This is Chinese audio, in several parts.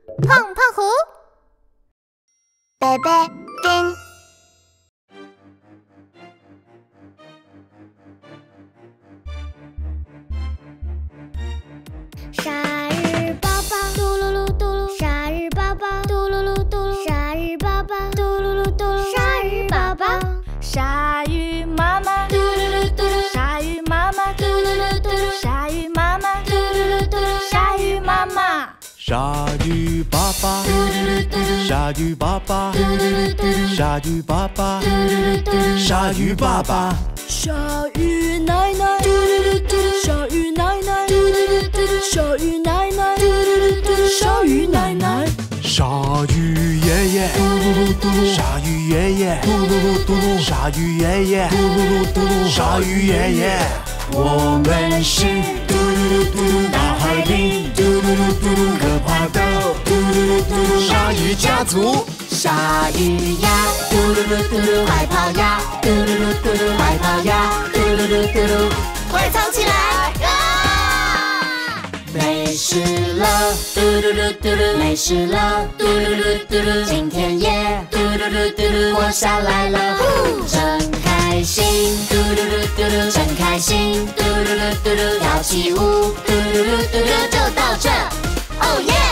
胖胖虎，贝贝丁。鲨鱼宝宝嘟噜噜嘟噜，鲨鱼宝宝嘟噜噜嘟噜，鲨鱼宝宝嘟噜噜嘟噜，鲨鱼宝宝， 鲨鱼妈妈嘟噜噜嘟噜，鲨鱼妈妈嘟噜噜嘟噜，鲨鱼妈妈嘟噜噜嘟噜，鲨鱼妈妈。 鲨鱼爸爸，鲨鱼爸爸，鲨鱼爸爸，鲨鱼爸爸， 鲨鱼奶奶，鲨鱼奶奶，鲨鱼奶奶，鲨鱼奶奶， 鲨鱼爷爷，鲨鱼爷爷，鲨鱼爷爷，鲨鱼爷爷，我们是大海里可怕的鲨鱼家族。 鲨鱼呀，嘟噜噜嘟噜，快跑呀，嘟噜噜嘟噜，快跑呀，嘟噜噜嘟噜，快藏起来！啊！没事了，嘟噜噜嘟噜，没事了，嘟噜噜嘟噜，今天也嘟噜噜嘟噜活下来了，真开心，嘟噜噜嘟噜，真开心，嘟噜噜嘟噜，跳起舞，嘟噜噜嘟噜，就到这，哦耶！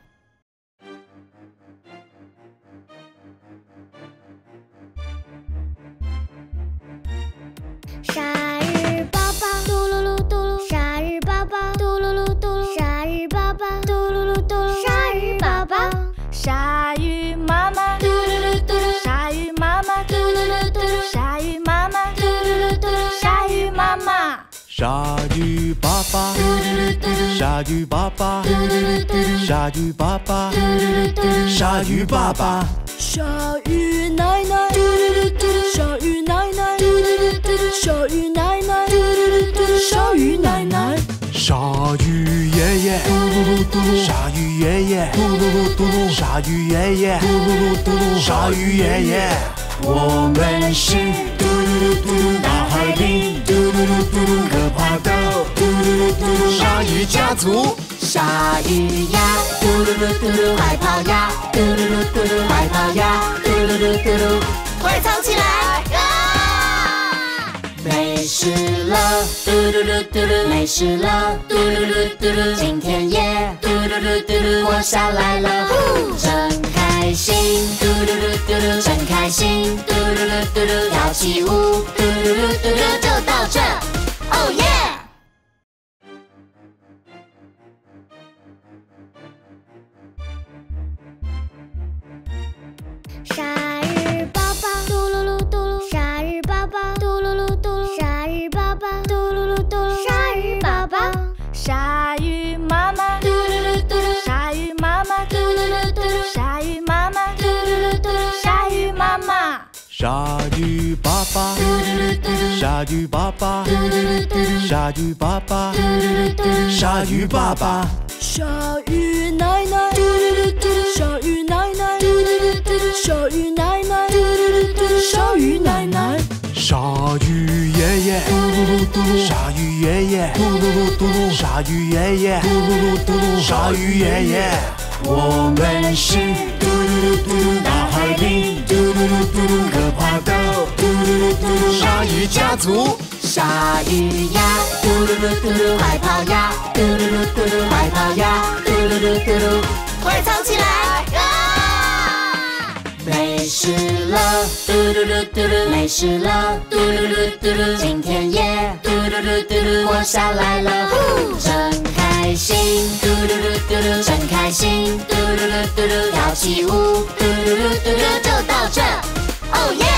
鲨鱼宝宝嘟噜噜嘟噜，鲨鱼宝宝嘟噜噜嘟噜，鲨鱼宝宝嘟噜噜嘟噜，鲨鱼宝宝， 鲨鱼妈妈嘟噜噜嘟噜，鲨鱼妈妈嘟噜噜嘟噜，鲨鱼妈妈嘟噜噜嘟噜，鲨鱼妈妈。 鲨鱼爸爸，鲨鱼爸爸，鲨鱼爸爸，鲨鱼爸爸， 鲨鱼奶奶，鲨鱼奶奶，鲨鱼奶奶，鲨鱼奶奶， 鲨鱼爷爷，鲨鱼爷爷，鲨鱼爷爷，鲨鱼爷爷，我们是大海里可怕的鲨鱼家族。 鲨鱼呀，嘟噜噜嘟噜，快跑呀，嘟噜噜嘟噜，快跑呀，嘟噜噜嘟噜，快藏起来！啊！没事了，嘟噜噜嘟噜，没事了，嘟噜噜嘟噜，今天也嘟噜噜嘟噜活下来了，真开心，嘟噜噜嘟噜，真开心，嘟噜噜嘟噜，跳起舞，嘟噜噜嘟噜，就到这，哦耶！鲨鱼宝宝嘟噜噜嘟噜，鲨鱼宝宝嘟噜噜嘟噜，鲨鱼宝宝嘟噜噜嘟噜，鲨鱼宝宝， 鲨鱼妈妈嘟噜噜嘟噜，鲨鱼妈妈嘟噜噜嘟噜，鲨鱼妈妈嘟噜噜嘟噜，鲨鱼妈妈。 鲨鱼爸爸，鲨鱼爸爸，鲨鱼爸爸，鲨鱼爸爸， 鲨鱼奶奶，鲨鱼奶奶，鲨鱼奶奶，鲨鱼奶奶， 鲨鱼爷爷，鲨鱼爷爷，鲨鱼爷爷，鲨鱼爷爷，我们是大海里可怕的鲨鱼家族。 鲨鱼呀，嘟噜噜嘟噜，快跑呀，嘟噜噜嘟噜，快跑呀，嘟噜噜嘟噜，快藏起来！啊！没事了，嘟噜噜嘟噜，没事了，嘟噜噜嘟噜，今天也嘟噜噜嘟噜活下来了，真开心，嘟噜噜嘟噜，真开心，嘟噜噜嘟噜，跳起舞，嘟噜噜嘟噜，就到这，哦耶！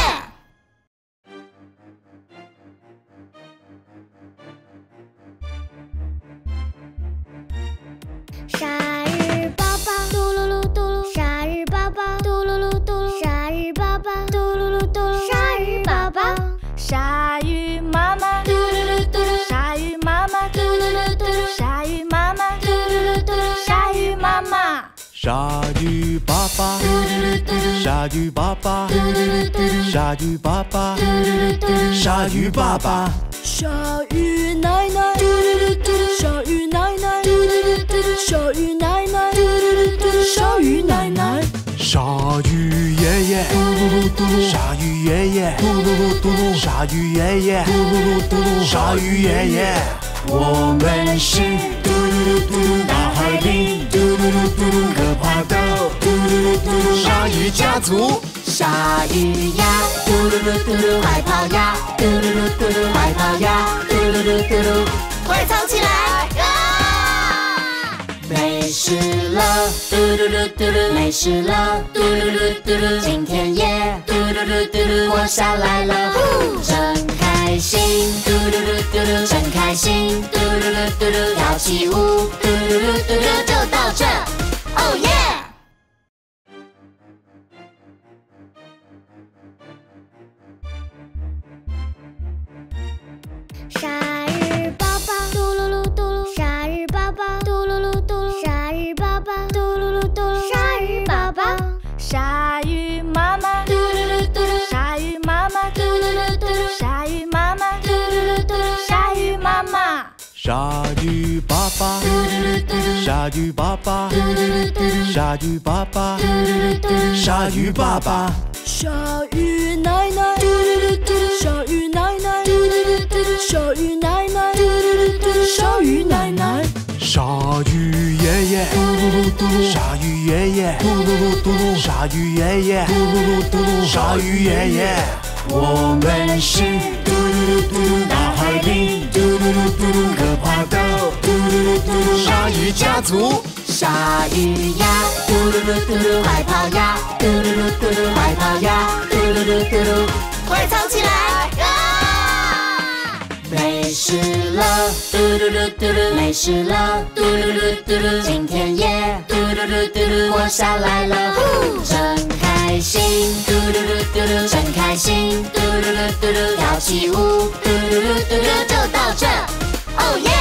鲨鱼宝宝嘟噜噜嘟噜，鲨鱼宝宝嘟噜噜嘟噜，鲨鱼宝宝嘟噜噜嘟噜，鲨鱼宝宝， 鲨鱼妈妈嘟噜噜嘟噜，鲨鱼妈妈嘟噜噜嘟噜，鲨鱼妈妈嘟噜噜嘟噜，鲨鱼妈妈。 鲨鱼爸爸，鲨鱼爸爸，鲨鱼爸爸，鲨鱼爸爸， 鲨鱼奶奶，鲨鱼奶奶，鲨鱼奶奶，鲨嘟噜，鲨鱼爷爷，嘟噜噜嘟噜，鲨鱼爷爷，嘟噜噜嘟噜，鲨鱼爷爷。我们是嘟噜噜嘟噜大海里嘟噜噜嘟噜可怕的嘟噜噜嘟噜鲨鱼家族。 鲨鱼呀，嘟噜噜嘟噜，快跑呀，嘟噜噜嘟噜，快跑呀，嘟噜噜嘟噜，快藏起来！没事了，嘟噜噜嘟噜，没事了，嘟噜噜嘟噜，今天也嘟噜噜嘟噜活下来了，真开心，嘟噜噜嘟噜，真开心，嘟噜噜嘟噜，跳起舞，嘟噜噜嘟噜，就到这，哦耶！ 鲨鱼宝宝，嘟噜噜嘟噜，鲨鱼宝宝，嘟噜噜嘟噜，鲨鱼宝宝，嘟噜噜嘟噜，鲨鱼宝宝，鲨鱼妈妈，嘟噜噜嘟噜，鲨鱼妈妈，嘟噜噜嘟噜，鲨鱼妈妈，嘟噜噜嘟噜，鲨鱼妈妈， 鲨鱼爸爸，鲨鱼爸爸，鲨鱼爸爸，鲨鱼爸爸。 鲨鱼奶奶，鲨鱼奶奶，鲨鱼奶奶，鲨鱼奶奶， 鲨鱼爷爷，鲨鱼爷爷，鲨鱼爷爷，鲨鱼爷爷。我们是嘟噜嘟噜大海里嘟噜嘟噜可怕的嘟噜嘟噜鲨鱼家族。 鲨鱼呀，嘟噜噜嘟噜，快跑呀，嘟噜噜嘟噜，快跑呀，嘟噜噜嘟噜，快藏起来！没事了，嘟噜噜嘟噜，没事了，嘟噜噜嘟噜，今天也嘟噜噜嘟噜活下来了，真开心，嘟噜噜嘟噜，真开心，嘟噜噜嘟噜，跳起舞，嘟噜噜嘟噜，就到这，哦耶！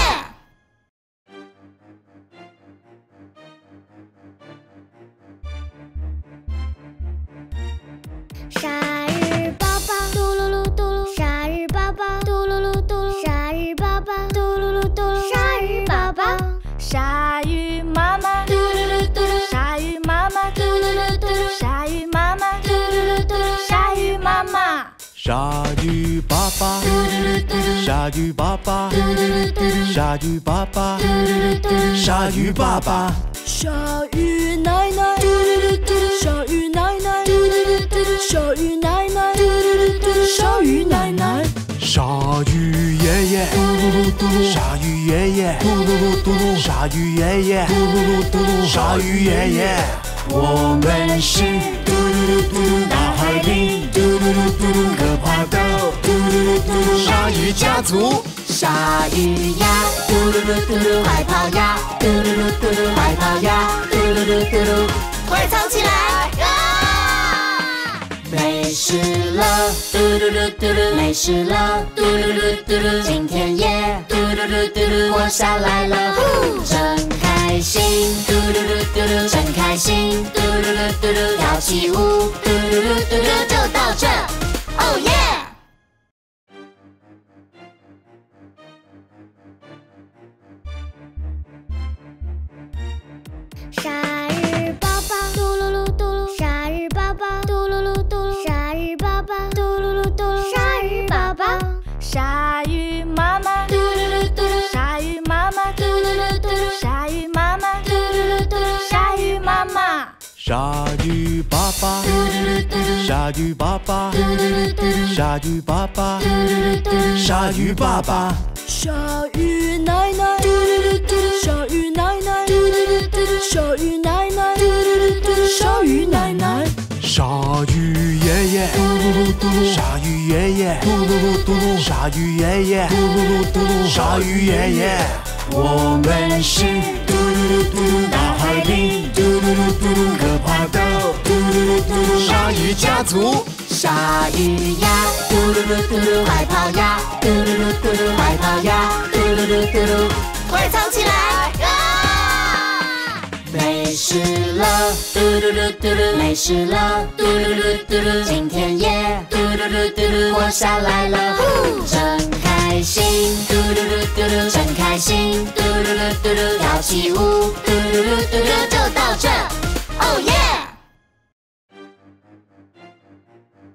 鲨鱼宝宝，嘟噜噜嘟噜，鲨鱼宝宝，嘟噜噜嘟噜，鲨鱼宝宝，嘟噜噜嘟噜，鲨鱼宝宝，鲨鱼妈妈，嘟噜噜嘟噜，鲨鱼妈妈，嘟噜噜嘟噜，鲨鱼妈妈，嘟噜噜嘟噜，鲨鱼妈妈， 鲨鱼爸爸，鲨鱼爸爸，鲨鱼爸爸，鲨鱼爸爸。 鲨鱼奶奶，鲨鱼奶奶，鲨鱼奶奶，鲨鱼奶奶， 鲨鱼爷爷，鲨鱼爷爷，鲨鱼爷爷，鲨鱼爷爷。我们是嘟噜嘟噜大海里嘟噜嘟噜可怕的嘟噜嘟噜鲨鱼家族。 鲨鱼呀，嘟噜噜嘟噜，快跑呀，嘟噜噜嘟噜，快跑呀，嘟噜噜嘟噜，快藏起来！没事了，嘟噜噜嘟噜，没事了，嘟噜噜嘟噜，今天也嘟噜噜嘟噜活下来了，真开心，嘟噜噜嘟噜，真开心，嘟噜噜嘟噜，跳起舞，嘟噜噜嘟噜，就到这，哦耶！ 鲨鱼宝宝，嘟噜噜嘟噜，鲨鱼宝宝，嘟噜噜嘟噜，鲨鱼宝宝，嘟噜噜嘟噜，鲨鱼宝宝，鲨鱼妈妈，嘟噜噜嘟噜，鲨鱼妈妈，嘟噜噜嘟噜，鲨鱼妈妈，嘟噜噜嘟噜，鲨鱼妈妈， 鲨鱼爸爸，鲨鱼爸爸，鲨鱼爸爸，鲨鱼爸爸。 鲨鱼奶奶，鲨鱼奶奶，鲨鱼奶奶，鲨鱼奶奶， 鲨鱼爷爷，鲨鱼爷爷，鲨鱼爷爷，鲨鱼爷爷。我们是嘟噜嘟噜大海里嘟噜嘟噜可怕的嘟噜嘟噜鲨鱼家族。 鲨鱼呀，嘟噜噜嘟噜，快跑呀，嘟噜噜嘟噜，快跑呀，嘟噜噜嘟噜，快藏起来！没事了，嘟噜噜嘟噜，没事了，嘟噜噜嘟噜，今天也嘟噜噜嘟噜活下来了，真开心，嘟噜噜嘟噜，真开心，嘟噜噜嘟噜，跳起舞，嘟噜噜嘟噜，就到这，哦耶！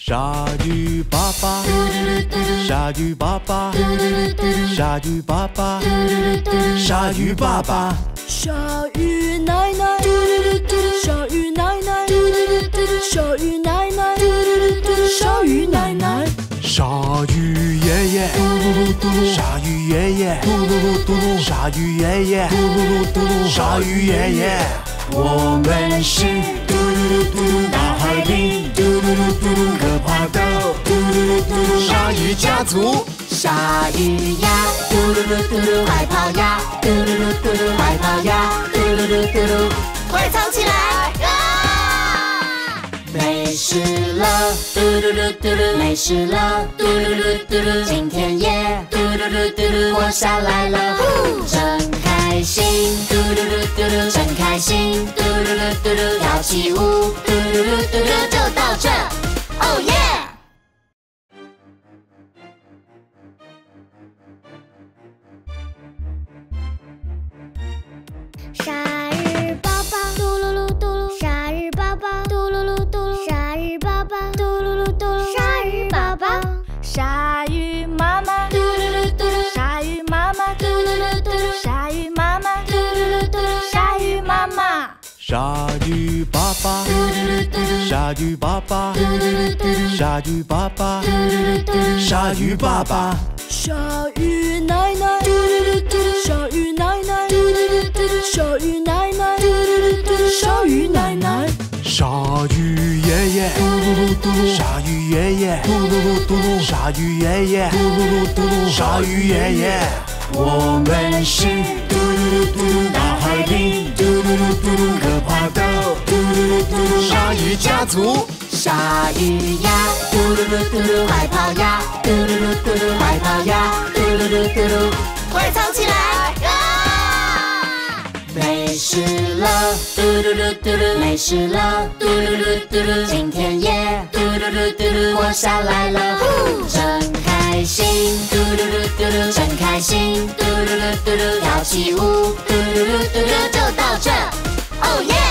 鲨鱼爸爸，鲨鱼爸爸，鲨鱼爸爸，鲨鱼爸爸， 鲨鱼奶奶，鲨鱼奶奶，鲨鱼奶奶，鲨鱼奶奶， 鲨鱼爷爷，鲨鱼爷爷，鲨鱼爷爷，鲨鱼爷爷，我们是大海里可怕的鲨鱼家族。 鲨鱼呀，嘟噜噜嘟噜，快跑呀，嘟噜噜嘟噜，快跑呀，嘟噜噜嘟噜，快藏起来！啊！没事了，嘟噜噜嘟噜，没事了，嘟噜噜嘟噜，今天也嘟噜噜嘟噜活下来了，真开心，嘟噜噜嘟噜，真开心，嘟噜噜嘟噜，跳起舞，嘟噜噜嘟噜，就到这，哦耶！ 鲨鱼宝宝，嘟噜噜嘟噜，鲨鱼宝宝，嘟噜噜嘟噜，鲨鱼宝宝，嘟噜噜嘟噜，鲨鱼宝宝， 鲨鱼妈妈，嘟噜噜嘟噜，鲨鱼妈妈，嘟噜噜嘟噜，鲨鱼妈妈，嘟噜噜嘟噜，鲨鱼妈妈， 鲨鱼爸爸，鲨鱼爸爸，鲨鱼爸爸，鲨鱼爸爸， 鲨鱼奶奶，鲨鱼奶奶，鲨鱼奶奶，鲨鱼奶奶， 鲨鱼爷爷，鲨鱼爷爷，鲨鱼爷爷，鲨鱼爷爷，我们是大海里可怕的鲨鱼家族。 鲨鱼呀，嘟噜噜嘟噜，快跑呀，嘟噜噜嘟噜，快跑呀，嘟噜噜嘟噜，快藏起来！啊！没事了，嘟噜噜嘟噜，没事了，嘟噜噜嘟噜，今天也嘟噜噜嘟噜活下来了，真开心，嘟噜噜嘟噜，真开心，嘟噜噜嘟噜，跳起舞，嘟噜噜嘟噜，就到这，哦耶！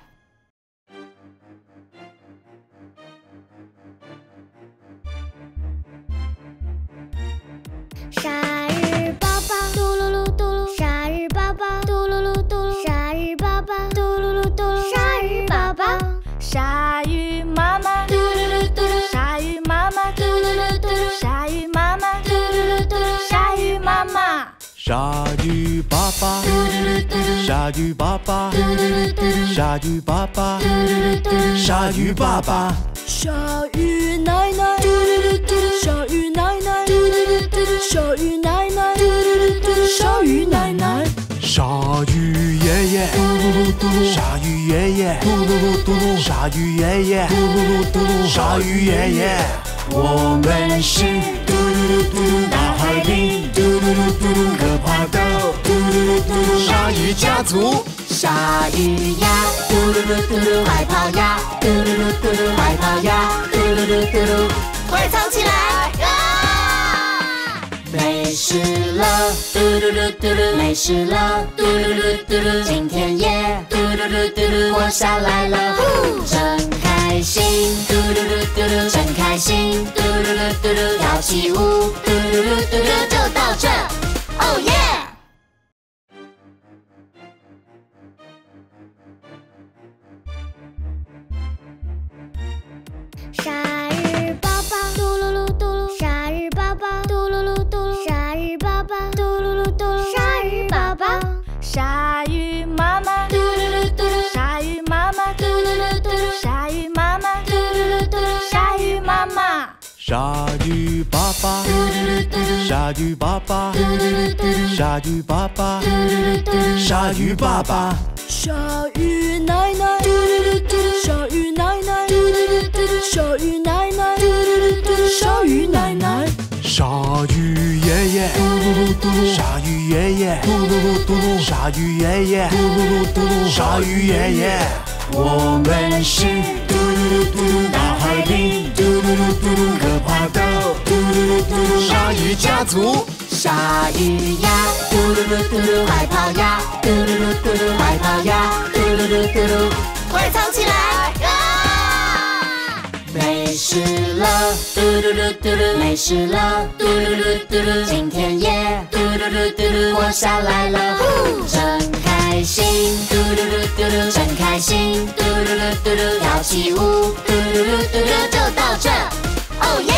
鲨鱼宝宝，嘟噜噜嘟噜，鲨鱼宝宝，嘟噜噜嘟噜，鲨鱼宝宝，嘟噜噜嘟噜，鲨鱼宝宝， 鲨鱼妈妈，嘟噜噜嘟噜，鲨鱼妈妈，嘟噜噜嘟噜，鲨鱼妈妈，嘟噜噜嘟噜，鲨鱼妈妈， 鲨鱼爸爸，鲨鱼爸爸，鲨鱼爸爸，鲨鱼爸爸， 鲨鱼奶奶，鲨鱼奶奶，鲨鱼奶奶，鲨鱼奶奶， 鲨鱼爷爷，鲨鱼爷爷，鲨鱼爷爷，鲨鱼爷爷，我们是大海里可怕的鲨鱼家族。 鲨鱼呀，嘟噜噜嘟噜，快跑呀，嘟噜噜嘟噜，快跑呀，嘟噜噜嘟噜，快藏起来！啊！没事了，嘟噜噜嘟噜，没事了，嘟噜噜嘟噜，今天也嘟噜噜嘟噜活下来了，真开心，嘟噜噜嘟噜，真开心，嘟噜噜嘟噜，跳起舞，嘟噜噜嘟噜，就到这，哦耶！ 鲨鱼宝宝，嘟噜噜嘟噜，鲨鱼宝宝，嘟噜噜嘟噜，鲨鱼宝宝，嘟噜噜嘟噜，鲨鱼宝宝， 鲨鱼妈妈，嘟噜噜嘟噜，鲨鱼妈妈，嘟噜噜嘟噜，鲨鱼妈妈，嘟噜噜嘟噜，鲨鱼妈妈， 鲨鱼爸爸，鲨鱼爸爸，鲨鱼爸爸，鲨鱼爸爸， 鲨鱼奶奶，鲨鱼奶奶，鲨鱼奶奶，鲨鱼奶奶， 鲨鱼爷爷，鲨鱼爷爷，鲨鱼爷爷，鲨鱼爷爷，我们是大海里可怕的鲨鱼家族。 鲨鱼呀，嘟噜噜嘟噜，快跑呀，嘟噜噜嘟噜，快跑呀，嘟噜噜嘟噜，快藏起来！啊！ 没事了，嘟噜噜嘟噜，没事了，嘟噜噜嘟噜，今天也嘟噜噜嘟噜活下来了，真开心，嘟噜噜嘟噜，真开心，嘟噜噜嘟噜，跳起舞，嘟噜噜嘟噜，就到这，哦耶！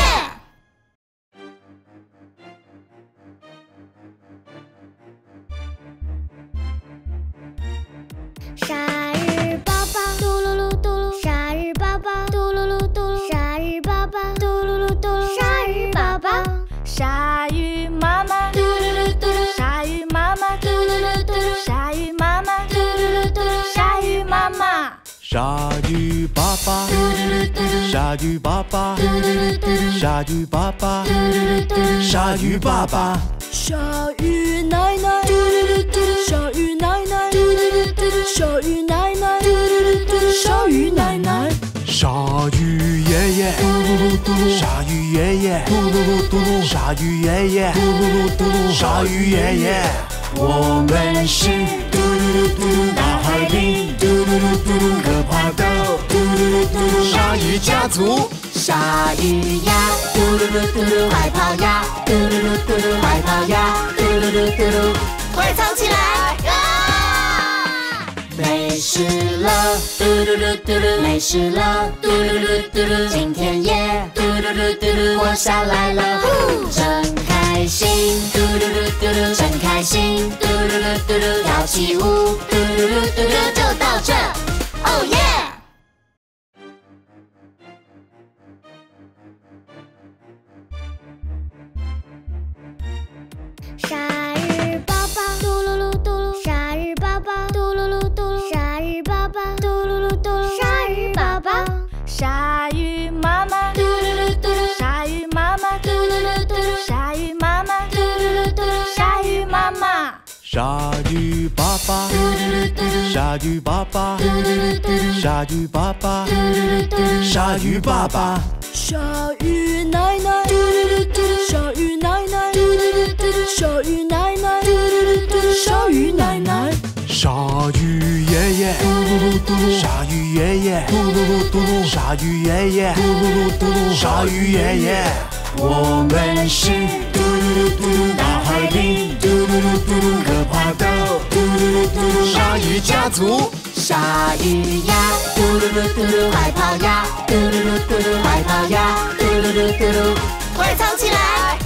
鲨鱼宝宝，嘟噜噜嘟噜，鲨鱼宝宝，嘟噜噜嘟噜，鲨鱼宝宝，嘟噜噜嘟噜，鲨鱼宝宝， 鲨鱼妈妈，嘟噜噜嘟噜，鲨鱼妈妈，嘟噜噜嘟噜，鲨鱼妈妈，嘟噜噜嘟噜，鲨鱼妈妈。 鲨鱼爸爸，鲨鱼爸爸，鲨鱼爸爸，鲨鱼爸爸， 鲨鱼奶奶，鲨鱼奶奶，鲨鱼奶奶，鲨鱼奶奶， 鲨鱼爷爷，鲨鱼爷爷，鲨鱼爷爷，鲨鱼爷爷，我们是大海里可怕的鲨鱼家族。 鲨鱼呀，嘟噜噜嘟噜，快跑呀，嘟噜噜嘟噜，快跑呀，嘟噜噜嘟噜，快藏起来！没事了，嘟噜噜嘟噜，没事了，嘟噜噜嘟噜，今天也嘟噜噜嘟噜活下来了，真开心，嘟噜噜嘟噜，真开心，嘟噜噜嘟噜，跳起舞，嘟噜噜嘟噜，就到这，哦耶！ 鲨鱼宝宝，嘟噜噜嘟噜，鲨鱼宝宝，嘟噜噜嘟噜，鲨鱼宝宝，嘟噜噜嘟噜，鲨鱼宝宝， 鲨鱼妈妈，嘟噜噜嘟噜，鲨鱼妈妈，嘟噜噜嘟噜，鲨鱼妈妈，嘟噜噜嘟噜，鲨鱼妈妈。 鲨鱼爸爸，鲨鱼爸爸，鲨鱼爸爸，鲨鱼爸爸， 鲨鱼奶奶，鲨鱼奶奶，鲨鱼奶奶，鲨鱼奶奶， 鲨鱼爷爷，鲨鱼爷爷，鲨鱼爷爷，鲨鱼爷爷，我们是大海里可怕的鲨鱼家族。 鲨鱼呀，嘟噜噜嘟噜，快跑呀，嘟噜噜嘟噜，快跑呀，嘟噜噜嘟噜，快藏起来！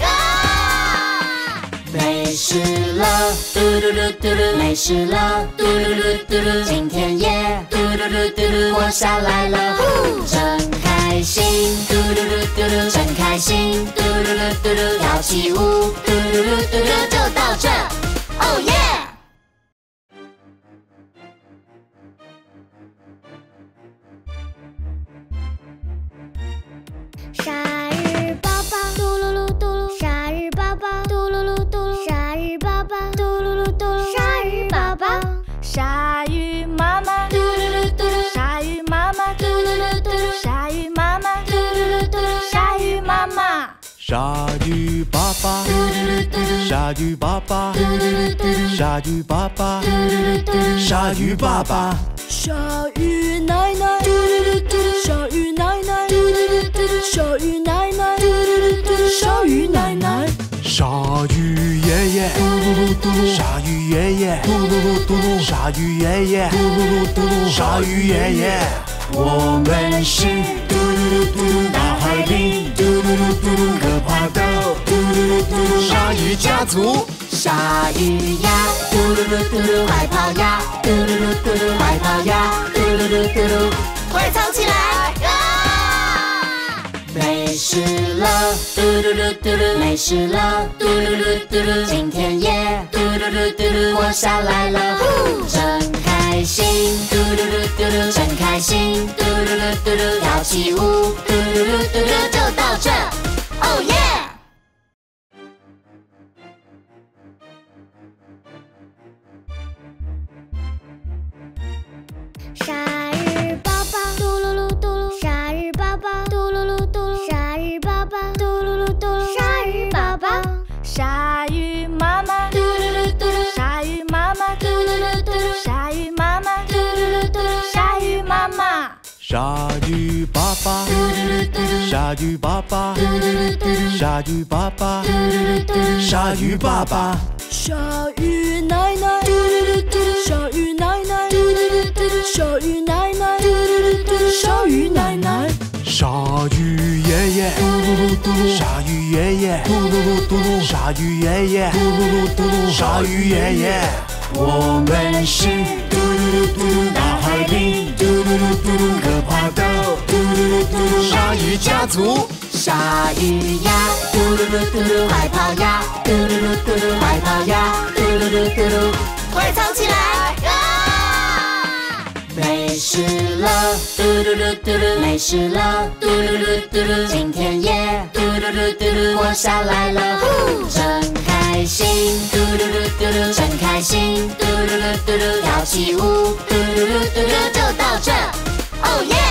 没事了，嘟噜噜嘟噜，没事了，嘟噜噜嘟噜，今天也嘟噜噜嘟噜活下来了，真开心，嘟噜噜嘟噜，真开心，嘟噜噜嘟噜，跳起舞，嘟噜噜嘟噜，就到这，哦耶！ 鲨鱼宝宝，嘟噜噜嘟噜，鲨鱼宝宝，嘟噜噜嘟噜，鲨鱼宝宝，嘟噜噜嘟噜，鲨鱼宝宝， 鲨鱼妈妈，嘟噜噜嘟噜，鲨鱼妈妈，嘟噜噜嘟噜，鲨鱼妈妈，嘟噜噜嘟噜，鲨鱼妈妈。 鲨鱼爸爸，鲨鱼爸爸，鲨鱼爸爸，鲨鱼爸爸， 鲨鱼奶奶，鲨鱼奶奶，鲨鱼奶奶，鲨鱼奶奶， 鲨鱼爷爷，鲨鱼爷爷，鲨鱼爷爷，鲨鱼爷爷，我们是大海里可怕的鲨鱼家族。 鲨鱼呀，嘟噜噜嘟噜，快跑呀，嘟噜噜嘟噜，快跑呀，嘟噜噜嘟噜，快藏起来！没事了，嘟噜噜嘟噜，没事了，嘟噜噜嘟噜，今天也嘟噜噜嘟噜活下来了，真开心，嘟噜噜嘟噜，真开心，嘟噜噜嘟噜，跳起舞，嘟噜噜嘟噜，就到这，哦耶！ 鲨鱼宝宝，嘟噜噜嘟噜，鲨鱼宝宝，嘟噜噜嘟噜，鲨鱼宝宝，嘟噜噜嘟噜，鲨鱼宝宝， 鲨鱼妈妈，嘟噜噜嘟噜，鲨鱼妈妈，嘟噜噜嘟噜，鲨鱼妈妈，嘟噜噜嘟噜，鲨鱼妈妈。 鲨鱼鱼爸爸，鲨鱼爸爸，鲨鱼爸爸，鲨鱼爸爸， 鲨鱼奶奶，鲨鱼奶奶，鲨鱼奶奶，鲨鱼奶奶， 鲨鱼爷爷，鲨鱼爷爷，鲨鱼爷爷，鲨鱼爷爷，我们是大海里可怕的鲨鱼家族。 鲨鱼呀，嘟噜噜嘟噜，快跑呀，嘟噜噜嘟噜，快跑呀，嘟噜噜嘟噜，快藏起来！啊！没事了，嘟噜噜嘟噜，没事了，嘟噜噜嘟噜，今天也嘟噜噜嘟噜活下来了，真开心，嘟噜噜嘟噜，真开心，嘟噜噜嘟噜，跳起舞，嘟噜噜嘟噜，就到这，哦耶！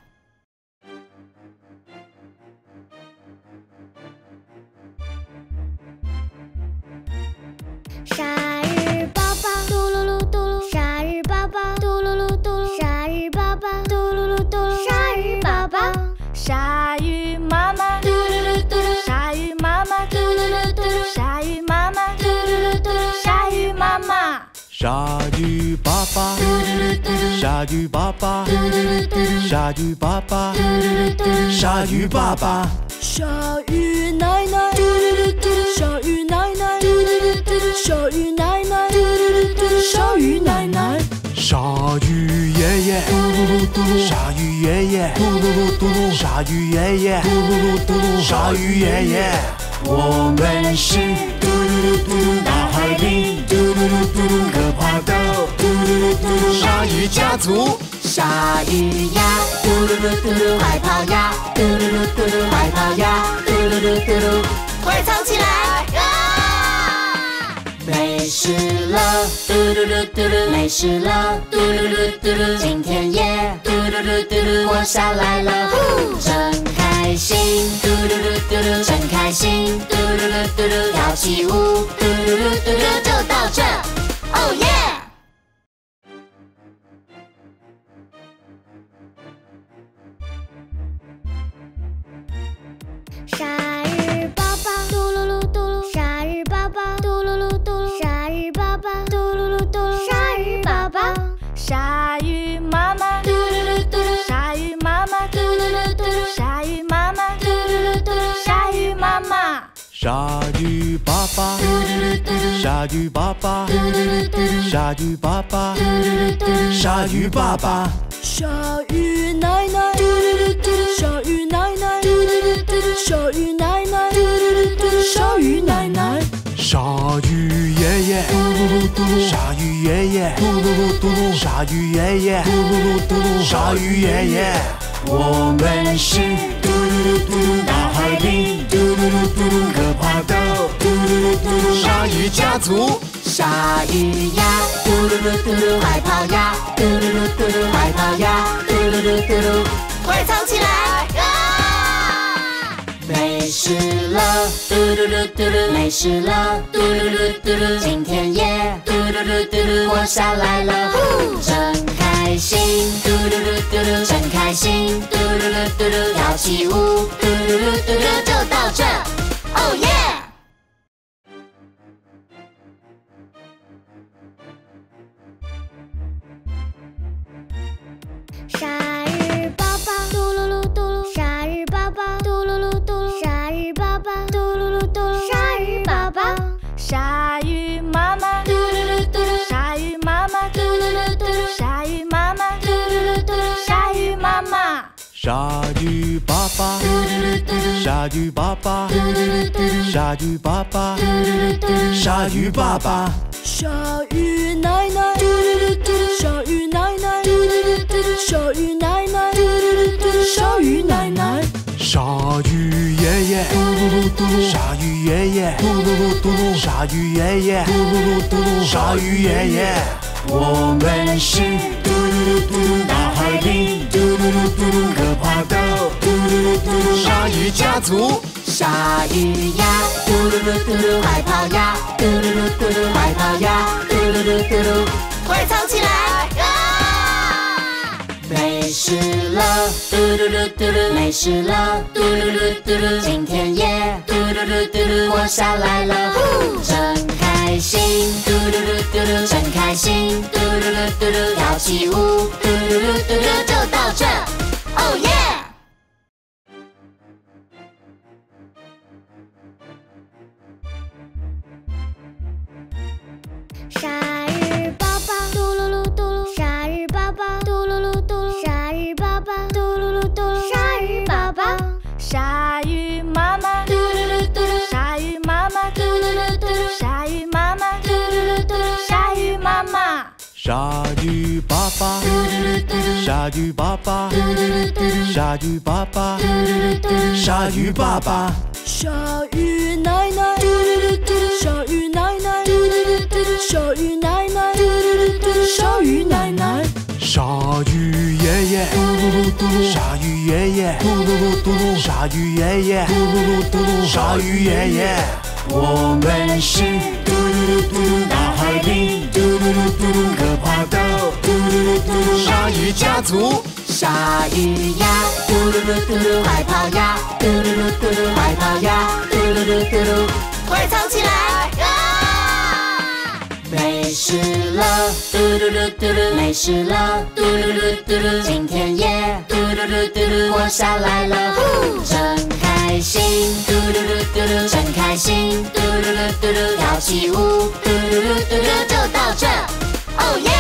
鲨鱼宝宝，嘟噜噜嘟噜，鲨鱼宝宝，嘟噜噜嘟噜，鲨鱼宝宝，嘟噜噜嘟噜，鲨鱼宝宝， 鲨鱼妈妈，嘟噜噜嘟噜，鲨鱼妈妈，嘟噜噜嘟噜，鲨鱼妈妈，嘟噜噜嘟噜，鲨鱼妈妈， 鲨鱼爸爸，鲨鱼爸爸，鲨鱼爸爸，鲨鱼爸爸， 鲨鱼奶奶，鲨鱼奶奶，鲨鱼奶奶，鲨鱼奶奶， 鲨鱼爷爷，鲨鱼爷爷，鲨鱼爷爷，鲨鱼爷爷，我们是大海里可怕的鲨鱼家族。 鲨鱼呀，嘟噜噜嘟噜，快跑呀，嘟噜噜嘟噜，快跑呀，嘟噜噜嘟噜，快藏起来！啊！没事了，嘟噜噜嘟噜，没事了，嘟噜噜嘟噜，今天也嘟噜噜嘟噜活下来了，真开心，嘟噜噜嘟噜，真开心，嘟噜噜嘟噜，跳起舞，嘟噜噜嘟噜，就到这，哦耶！ 鲨鱼宝宝，嘟噜噜嘟噜，鲨鱼宝宝，嘟噜噜嘟噜，鲨鱼宝宝，嘟噜噜嘟噜，鲨鱼宝宝， 鲨鱼妈妈，嘟噜噜嘟噜，鲨鱼妈妈，嘟噜噜嘟噜，鲨鱼妈妈，嘟噜噜嘟噜，鲨鱼妈妈， 鲨鱼爸爸，鲨鱼爸爸，鲨鱼爸爸，鲨鱼爸爸， 鲨鱼奶奶，鲨鱼奶奶，鲨鱼奶奶，鲨鱼奶奶， 鲨鱼爷爷，鲨鱼爷爷，鲨鱼爷爷，鲨鱼爷爷，我们是大海里可怕的鲨鱼家族。 鲨鱼呀，嘟噜噜嘟噜，快跑呀，嘟噜噜嘟噜，快跑呀，嘟噜噜嘟噜，快藏起来！啊！没事了，嘟噜噜嘟噜，没事了，嘟噜噜嘟噜，今天也嘟噜噜嘟噜活下来了，真开心，嘟噜噜嘟噜，真开心，嘟噜噜嘟噜，跳起舞，嘟噜噜嘟噜，就到这，哦耶！ 鲨鱼宝宝，嘟噜噜嘟噜，鲨鱼宝宝，嘟噜噜嘟噜，鲨鱼宝宝，嘟噜噜嘟噜，鲨鱼宝宝， 鲨鱼妈妈，嘟噜噜嘟噜，鲨鱼妈妈，嘟噜噜嘟噜，鲨鱼妈妈，嘟噜噜嘟噜，鲨鱼妈妈， 鲨鱼爸爸，鲨鱼爸爸，鲨鱼爸爸，鲨鱼爸爸， 鲨鱼奶奶，鲨鱼奶奶，鲨鱼奶奶，鲨鱼奶奶， 鲨鱼爷爷，鲨鱼爷爷，鲨鱼爷爷，鲨鱼爷爷，我们是大海里可怕的鲨鱼家族。 鲨鱼呀，嘟噜噜嘟噜，快跑呀，嘟噜噜嘟噜，快跑呀，嘟噜噜嘟噜，快藏起来！啊！ 没事了，嘟噜噜嘟噜，没事了，嘟噜噜嘟噜，今天也嘟噜噜嘟噜活下来了，真开心，嘟噜噜嘟噜，真开心，嘟噜噜嘟噜，跳起舞，嘟噜噜嘟噜，就到这，哦耶！ 鲨鱼宝宝，嘟噜噜嘟噜，鲨鱼宝宝，嘟噜噜嘟噜，鲨鱼宝宝，嘟噜噜嘟噜，鲨鱼宝宝， 鲨鱼妈妈，嘟噜噜嘟噜，鲨鱼妈妈，嘟噜噜嘟噜，鲨鱼妈妈，嘟噜噜嘟噜，鲨鱼妈妈。 鲨鱼爸爸，鲨鱼爸爸，鲨鱼爸爸，鲨鱼爸爸， 鲨鱼奶奶，鲨鱼奶奶，鲨鱼奶奶，鲨鱼奶奶， 鲨鱼爷爷，鲨鱼爷爷，鲨鱼爷爷，鲨鱼爷爷，我们是大海里可怕的鲨鱼家族。 鲨鱼呀，嘟噜噜嘟噜，快跑呀，嘟噜噜嘟噜，快跑呀，嘟噜噜嘟噜，快藏起来！没事了，嘟噜噜嘟噜，没事了，嘟噜噜嘟噜，今天也嘟噜噜嘟噜活下来了，真开心，嘟噜噜嘟噜，真开心，嘟噜噜嘟噜，跳起舞，嘟噜噜嘟噜，就到这，哦耶！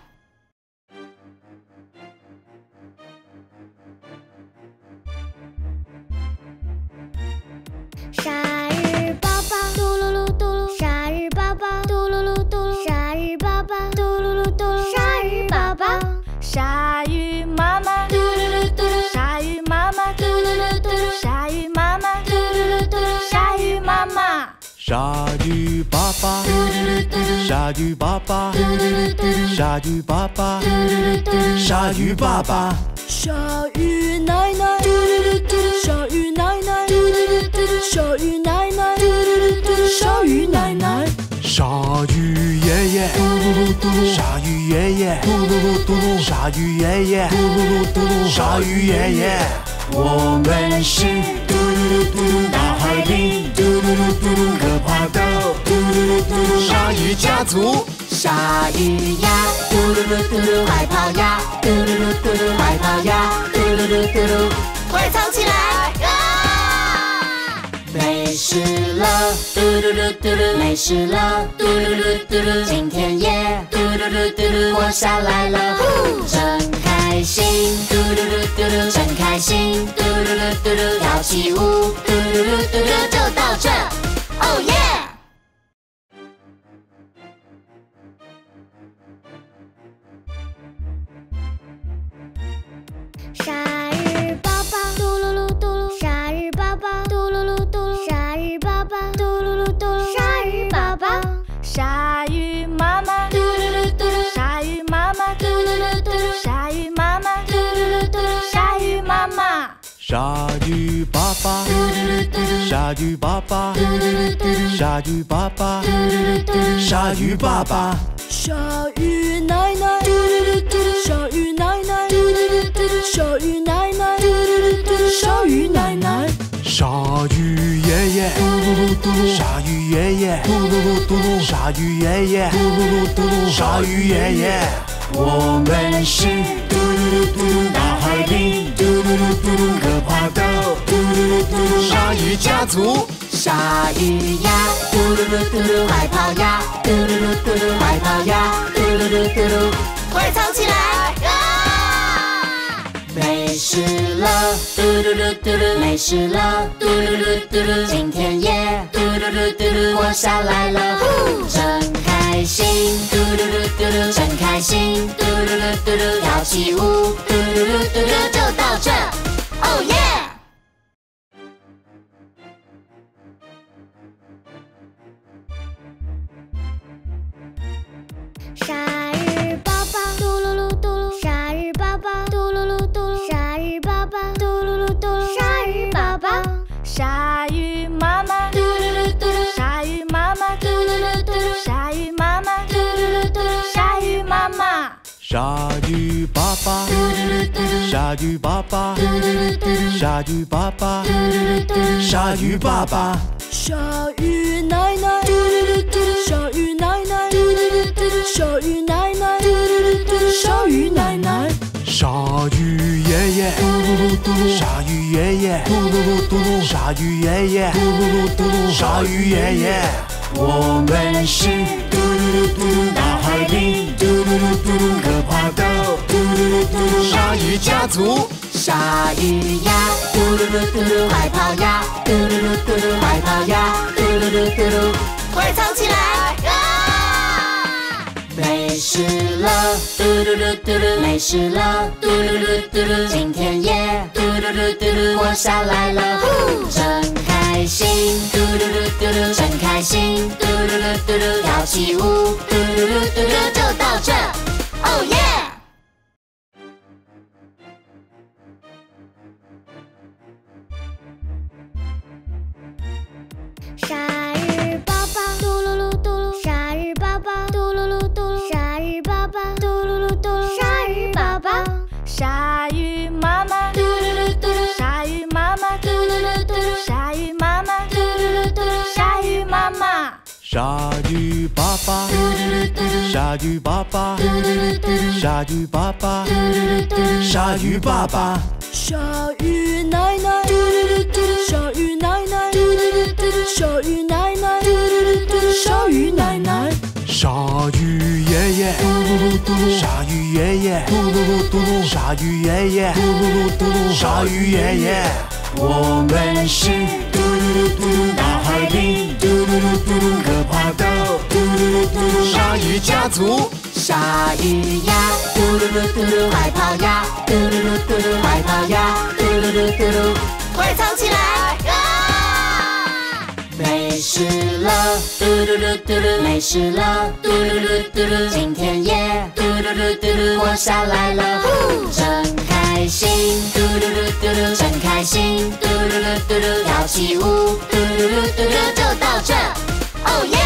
鲨鱼宝宝，嘟噜噜嘟噜，鲨鱼宝宝，嘟噜噜嘟噜，鲨鱼宝宝，嘟噜噜嘟噜，鲨鱼宝宝， 鲨鱼妈妈，嘟噜噜嘟噜，鲨鱼妈妈，嘟噜噜嘟噜，鲨鱼妈妈，嘟噜噜嘟噜，鲨鱼妈妈。 鲨鱼爸爸，鲨鱼爸爸，鲨鱼爸爸，鲨鱼爸爸， 鲨鱼奶奶，鲨鱼奶奶，鲨鱼奶奶，鲨鱼奶奶， 鲨鱼爷爷，鲨鱼爷爷，鲨鱼爷爷，鲨鱼爷爷，我们是大海里可怕的鲨鱼家族。 鲨鱼呀，嘟噜噜嘟噜，快跑呀，嘟噜噜嘟噜，快跑呀，嘟噜噜嘟噜，快藏起来！没事了，嘟噜噜嘟噜，没事了，嘟噜噜嘟噜，今天也嘟噜噜嘟噜活下来了，真开心，嘟噜噜嘟噜，真开心，嘟噜噜嘟噜，跳起舞，嘟噜噜嘟噜，就到这，哦耶！ 鲨鱼宝宝，嘟噜噜嘟噜，鲨鱼宝宝，嘟噜噜嘟噜，鲨鱼宝宝，嘟噜噜嘟噜，鲨鱼宝宝， 鲨鱼妈妈，嘟噜噜嘟噜，鲨鱼妈妈，嘟噜噜嘟噜，鲨鱼妈妈，嘟噜噜嘟噜，鲨鱼妈妈。 鲨鱼爸爸，鲨鱼爸爸，鲨鱼爸爸，鲨鱼爸爸， 鲨鱼奶奶，鲨鱼奶奶，鲨鱼奶奶，鲨鱼奶奶， 鲨鱼爷爷，鲨鱼爷爷，鲨鱼爷爷，鲨鱼爷爷，我们是大海里可怕的鲨鱼家族。 鲨鱼呀，嘟噜噜嘟噜，快跑呀，嘟噜噜嘟噜，快跑呀，嘟噜噜嘟噜，快藏起来！没事了，嘟噜噜嘟噜，没事了，嘟噜噜嘟噜，今天也嘟噜噜嘟噜活下来了，真开心，嘟噜噜嘟噜，真开心，嘟噜噜嘟噜，跳起舞，嘟噜噜嘟噜，就到这，哦耶！ 鲨鱼宝宝，嘟噜噜嘟噜，鲨鱼宝宝，嘟噜噜嘟噜，鲨鱼宝宝，嘟噜噜嘟噜，鲨鱼宝宝， 鲨鱼妈妈，嘟噜噜嘟噜，鲨鱼妈妈，嘟噜噜嘟噜，鲨鱼妈妈，嘟噜噜嘟噜，鲨鱼妈妈。 鲨鱼鱼爸爸，鲨鱼爸爸，鲨鱼爸爸，鲨鱼爸爸， 鲨鱼奶奶，鲨鱼奶奶，鲨鱼奶奶，鲨鱼奶奶， 鲨鱼爷爷，鲨鱼爷爷，鲨鱼爷爷，鲨鱼爷爷，我们是大海里可怕的鲨鱼家族。 鲨鱼呀，嘟噜噜嘟噜，快跑呀，嘟噜噜嘟噜，快跑呀，嘟噜噜嘟噜，快藏起来！没事了，嘟噜噜嘟噜，没事了，嘟噜噜嘟噜，今天也嘟噜噜嘟噜，活下来了，真开心，嘟噜噜嘟噜，真开心，嘟噜噜嘟噜，跳起舞，嘟噜噜嘟噜，就到这，哦耶！ 鲨鱼宝宝，嘟噜噜嘟噜，鲨鱼宝宝，嘟噜噜嘟噜，鲨鱼宝宝，嘟噜噜嘟噜，鲨鱼宝宝， 鲨鱼妈妈，嘟噜噜嘟噜，鲨鱼妈妈，嘟噜噜嘟噜，鲨鱼妈妈，嘟噜噜嘟噜，鲨鱼妈妈， 鲨鱼爸爸，鲨鱼爸爸，鲨鱼爸爸，鲨鱼爸爸， 鲨鱼奶奶，鲨鱼奶奶，鲨鱼奶奶，鲨鱼奶奶， 鲨鱼爷爷，鲨鱼爷爷，鲨鱼爷爷，鲨鱼爷爷，我们是大海里可怕的鲨鱼家族。 鲨鱼呀，嘟噜噜嘟噜，快跑呀，嘟噜噜嘟噜，快跑呀，嘟噜噜嘟噜，快藏起来！没事了，嘟噜噜嘟噜，没事了，嘟噜噜嘟噜，今天也嘟噜噜嘟噜，活下来了，真开心，嘟噜噜嘟噜，真开心，嘟噜噜嘟噜，跳起舞，嘟噜噜嘟噜，就到这，哦耶！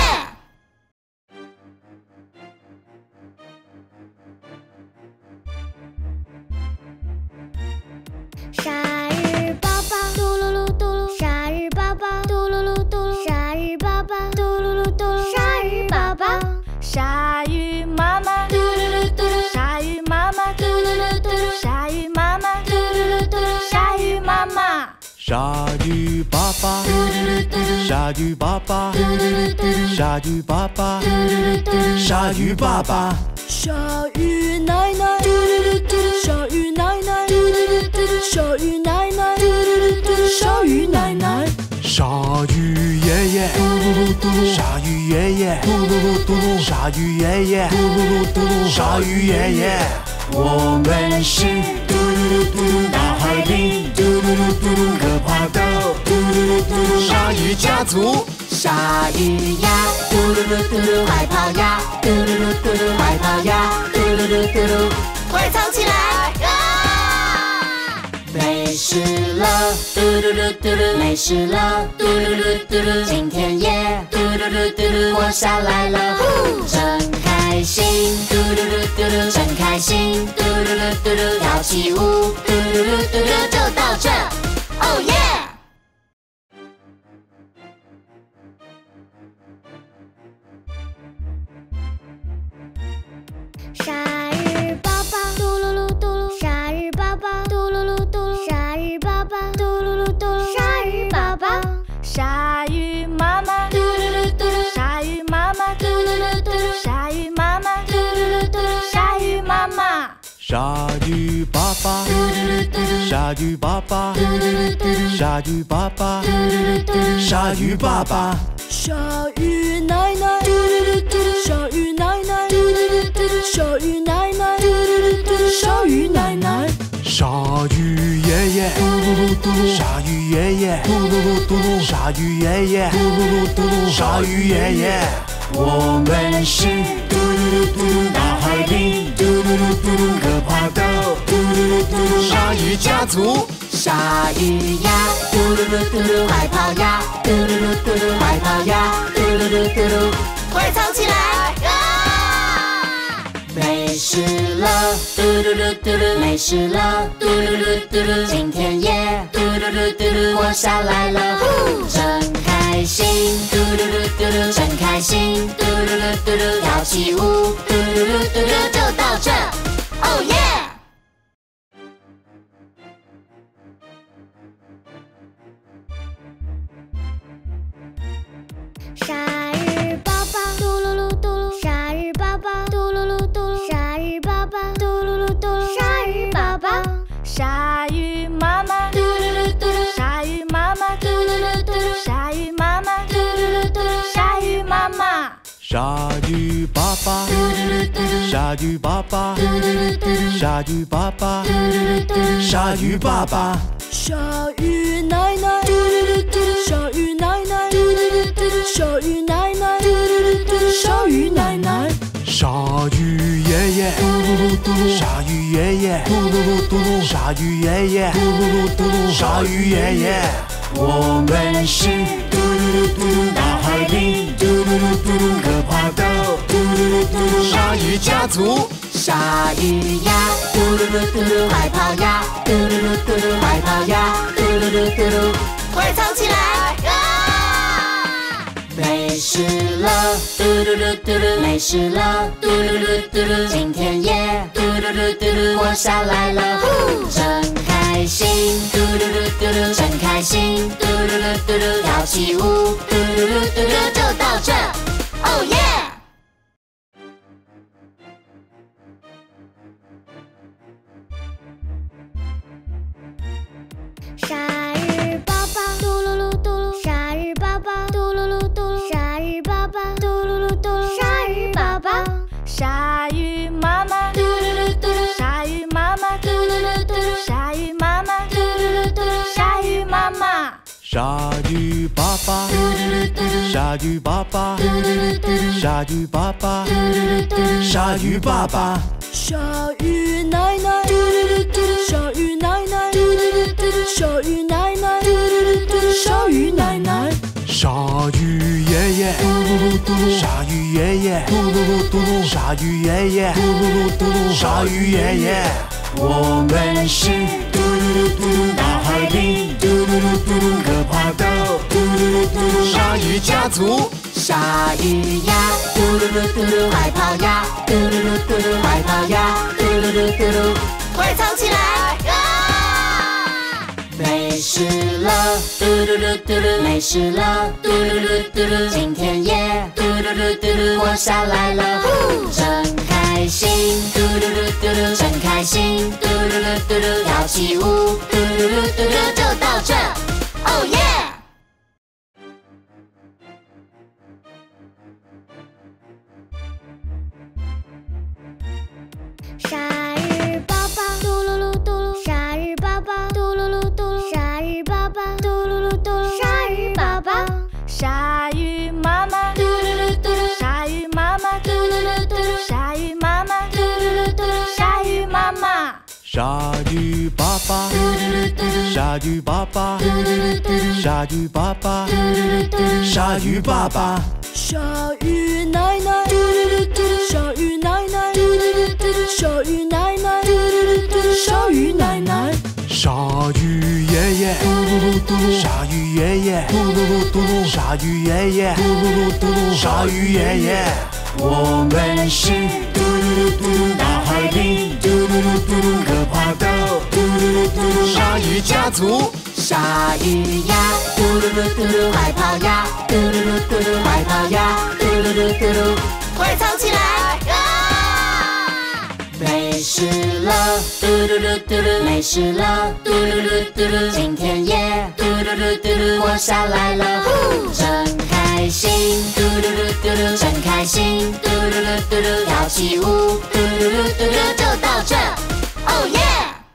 鲨鱼宝宝，嘟噜噜嘟噜，鲨鱼宝宝，嘟噜噜嘟噜，鲨鱼宝宝，嘟噜噜嘟噜，鲨鱼宝宝， 鲨鱼妈妈，嘟噜噜嘟噜，鲨鱼妈妈，嘟噜噜嘟噜，鲨鱼妈妈，嘟噜噜嘟噜，鲨鱼妈妈， 鲨鱼爸爸，鲨鱼爸爸，鲨鱼爸爸，鲨鱼爸爸， 鲨鱼奶奶，鲨鱼奶奶，鲨鱼奶奶，鲨鱼奶奶， 鲨鱼爷爷，鲨鱼爷爷，鲨鱼爷爷，鲨鱼爷爷，我们是大海里可怕的鲨鱼家族。 鲨鱼呀，嘟噜噜嘟噜，快跑呀，嘟噜噜嘟噜，快跑呀，嘟噜噜嘟噜，快藏起来！没事了，嘟噜噜嘟噜，没事了，嘟噜噜嘟噜，今天也嘟噜噜嘟噜，活下来了，真开心，嘟噜噜嘟噜，真开心，嘟噜噜嘟噜，跳起舞，嘟噜噜嘟噜，就到这，哦耶！ 鲨鱼宝宝，嘟噜噜嘟噜，鲨鱼宝宝，嘟噜噜嘟噜，鲨鱼宝宝，嘟噜噜嘟噜，鲨鱼宝宝， 鲨鱼妈妈，嘟噜噜嘟噜，鲨鱼妈妈，嘟噜噜嘟噜，鲨鱼妈妈，嘟噜噜嘟噜，鲨鱼妈妈， 鲨鱼爸爸，鲨鱼爸爸，鲨鱼爸爸，鲨鱼爸爸， 鲨鱼奶奶，鲨鱼奶奶，鲨鱼奶奶，鲨鱼奶奶， 鲨鱼爷爷，鲨鱼爷爷，鲨鱼爷爷，鲨鱼爷爷，我们是大海里可怕的鲨鱼家族。 鲨鱼呀，嘟噜噜嘟噜，快跑呀，嘟噜噜嘟噜，快跑呀，嘟噜噜嘟噜，快藏起来！没没事了，嘟噜噜嘟噜，没事了，嘟噜噜嘟噜，今天也嘟噜噜嘟噜活下来了，真开心，嘟噜噜嘟噜，真开心，嘟噜噜嘟噜，跳起舞，嘟噜噜嘟噜，就到这，哦耶！ 鲨鱼宝宝，嘟噜噜嘟噜，鲨鱼宝宝，嘟噜噜嘟噜，鲨鱼宝宝，嘟噜噜嘟噜，鲨鱼宝宝， 鲨鱼妈妈，嘟噜噜嘟噜，鲨鱼妈妈，嘟噜噜嘟噜，鲨鱼妈妈，嘟噜噜嘟噜，鲨鱼妈妈， 鲨鱼爸爸，鲨鱼爸爸，鲨鱼爸爸，鲨鱼爸爸， 鲨鱼奶奶，鲨鱼奶奶，鲨鱼奶奶，鲨鱼奶奶， 鲨鱼爷爷，鲨鱼爷爷，鲨鱼爷爷，鲨鱼爷爷，我们是大海里可怕的鲨鱼家族。 鲨鱼呀，嘟噜噜嘟噜，快跑呀，嘟噜噜嘟噜，快跑呀，嘟噜噜嘟噜，快藏起来！没事了，嘟噜噜嘟噜，没事了，嘟噜噜嘟噜，今天也嘟噜噜嘟噜活下来了，真开心，嘟噜噜嘟噜，真开心，嘟噜噜嘟噜，跳起舞，嘟噜噜嘟噜，就到这，哦耶！ 鲨鱼宝宝，嘟噜噜嘟噜，鲨鱼宝宝，嘟噜噜嘟噜，鲨鱼宝宝，嘟噜噜嘟噜，鲨鱼宝宝， 鲨鱼妈妈，嘟噜噜嘟噜，鲨鱼妈妈，嘟噜噜嘟噜，鲨鱼妈妈，嘟噜噜嘟噜，鲨鱼妈妈， 鲨鱼爸爸，鲨鱼爸爸，鲨鱼爸爸，鲨鱼爸爸， 鲨鱼奶奶，鲨鱼奶奶，鲨鱼奶奶，鲨鱼奶奶， 鲨鱼爷爷，鲨鱼爷爷，鲨鱼爷爷，鲨鱼爷爷，我们是大海里可怕的鲨鱼家族。 鲨鱼呀，嘟噜噜嘟噜，快跑呀，嘟噜噜嘟噜，快跑呀，嘟噜噜嘟噜，快藏起来！没事了，嘟噜噜嘟噜，没事了，嘟噜噜嘟噜，今天也嘟噜噜嘟噜活下来了，真开心，嘟噜噜嘟噜，真开心，嘟噜噜嘟噜，跳起舞，嘟噜噜嘟噜，就到这，哦耶！ 鲨鱼宝宝，嘟噜噜嘟噜，鲨鱼宝宝，嘟噜噜嘟噜，鲨鱼宝宝，嘟噜噜嘟噜，鲨鱼宝宝， 鲨鱼妈妈，嘟噜噜嘟噜，鲨鱼妈妈，嘟噜噜嘟噜，鲨鱼妈妈，嘟噜噜嘟噜，鲨鱼妈妈， 鲨鱼爸爸，鲨鱼爸爸，鲨鱼爸爸，鲨鱼爸爸， 鲨鱼奶奶，鲨鱼奶奶，鲨鱼奶奶，鲨鱼奶奶， 鲨鱼爷爷，鲨鱼爷爷，鲨鱼爷爷，鲨鱼爷爷，我们是大海里可怕的鲨鱼家族。 鲨鱼呀，嘟噜噜嘟噜，快跑呀，嘟噜噜嘟噜，快跑呀，嘟噜噜嘟噜，快藏起来！没事了，嘟噜噜嘟噜，没事了，嘟噜噜嘟噜，今天也嘟噜噜嘟噜活下来了，真开心，嘟噜噜嘟噜，真开心，嘟噜噜嘟噜，跳起舞，嘟噜噜嘟噜，就到这，哦耶！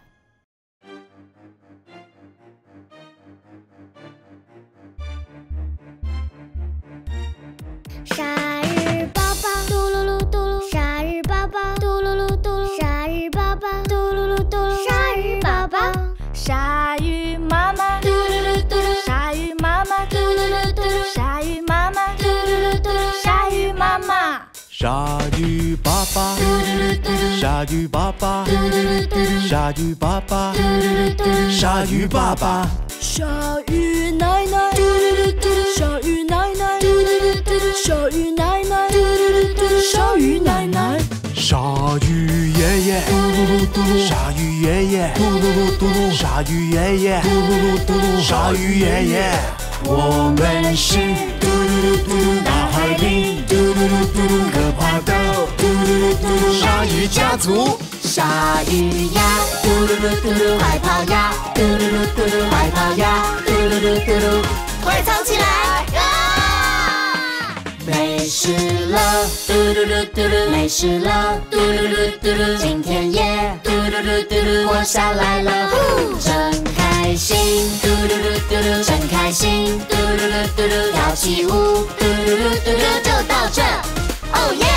鲨鱼宝宝，嘟噜噜嘟噜，鲨鱼宝宝，嘟噜噜嘟噜，鲨鱼宝宝，嘟噜噜嘟噜，鲨鱼宝宝， 鲨鱼妈妈，嘟噜噜嘟噜，鲨鱼妈妈，嘟噜噜嘟噜，鲨鱼妈妈，嘟噜噜嘟噜，鲨鱼妈妈， 鲨鱼爸爸，鲨鱼爸爸，鲨鱼爸爸，鲨鱼爸爸， 鲨鱼奶奶，鲨鱼奶奶，鲨鱼奶奶，鲨鱼奶奶， 鲨鱼爷爷，鲨鱼爷爷，鲨鱼爷爷，鲨鱼爷爷，我们是大海里可怕的鲨鱼家族。 鲨鱼呀，嘟噜噜嘟噜，快跑呀，嘟噜噜嘟噜，快跑呀，嘟噜噜嘟噜，快藏起来！没事了，嘟噜噜嘟噜，没事了，嘟噜噜嘟噜，今天也嘟噜噜嘟噜，活下来了，真开心，嘟噜噜嘟噜，真开心，嘟噜噜嘟噜，跳起舞，嘟噜噜嘟噜，就到这，哦耶！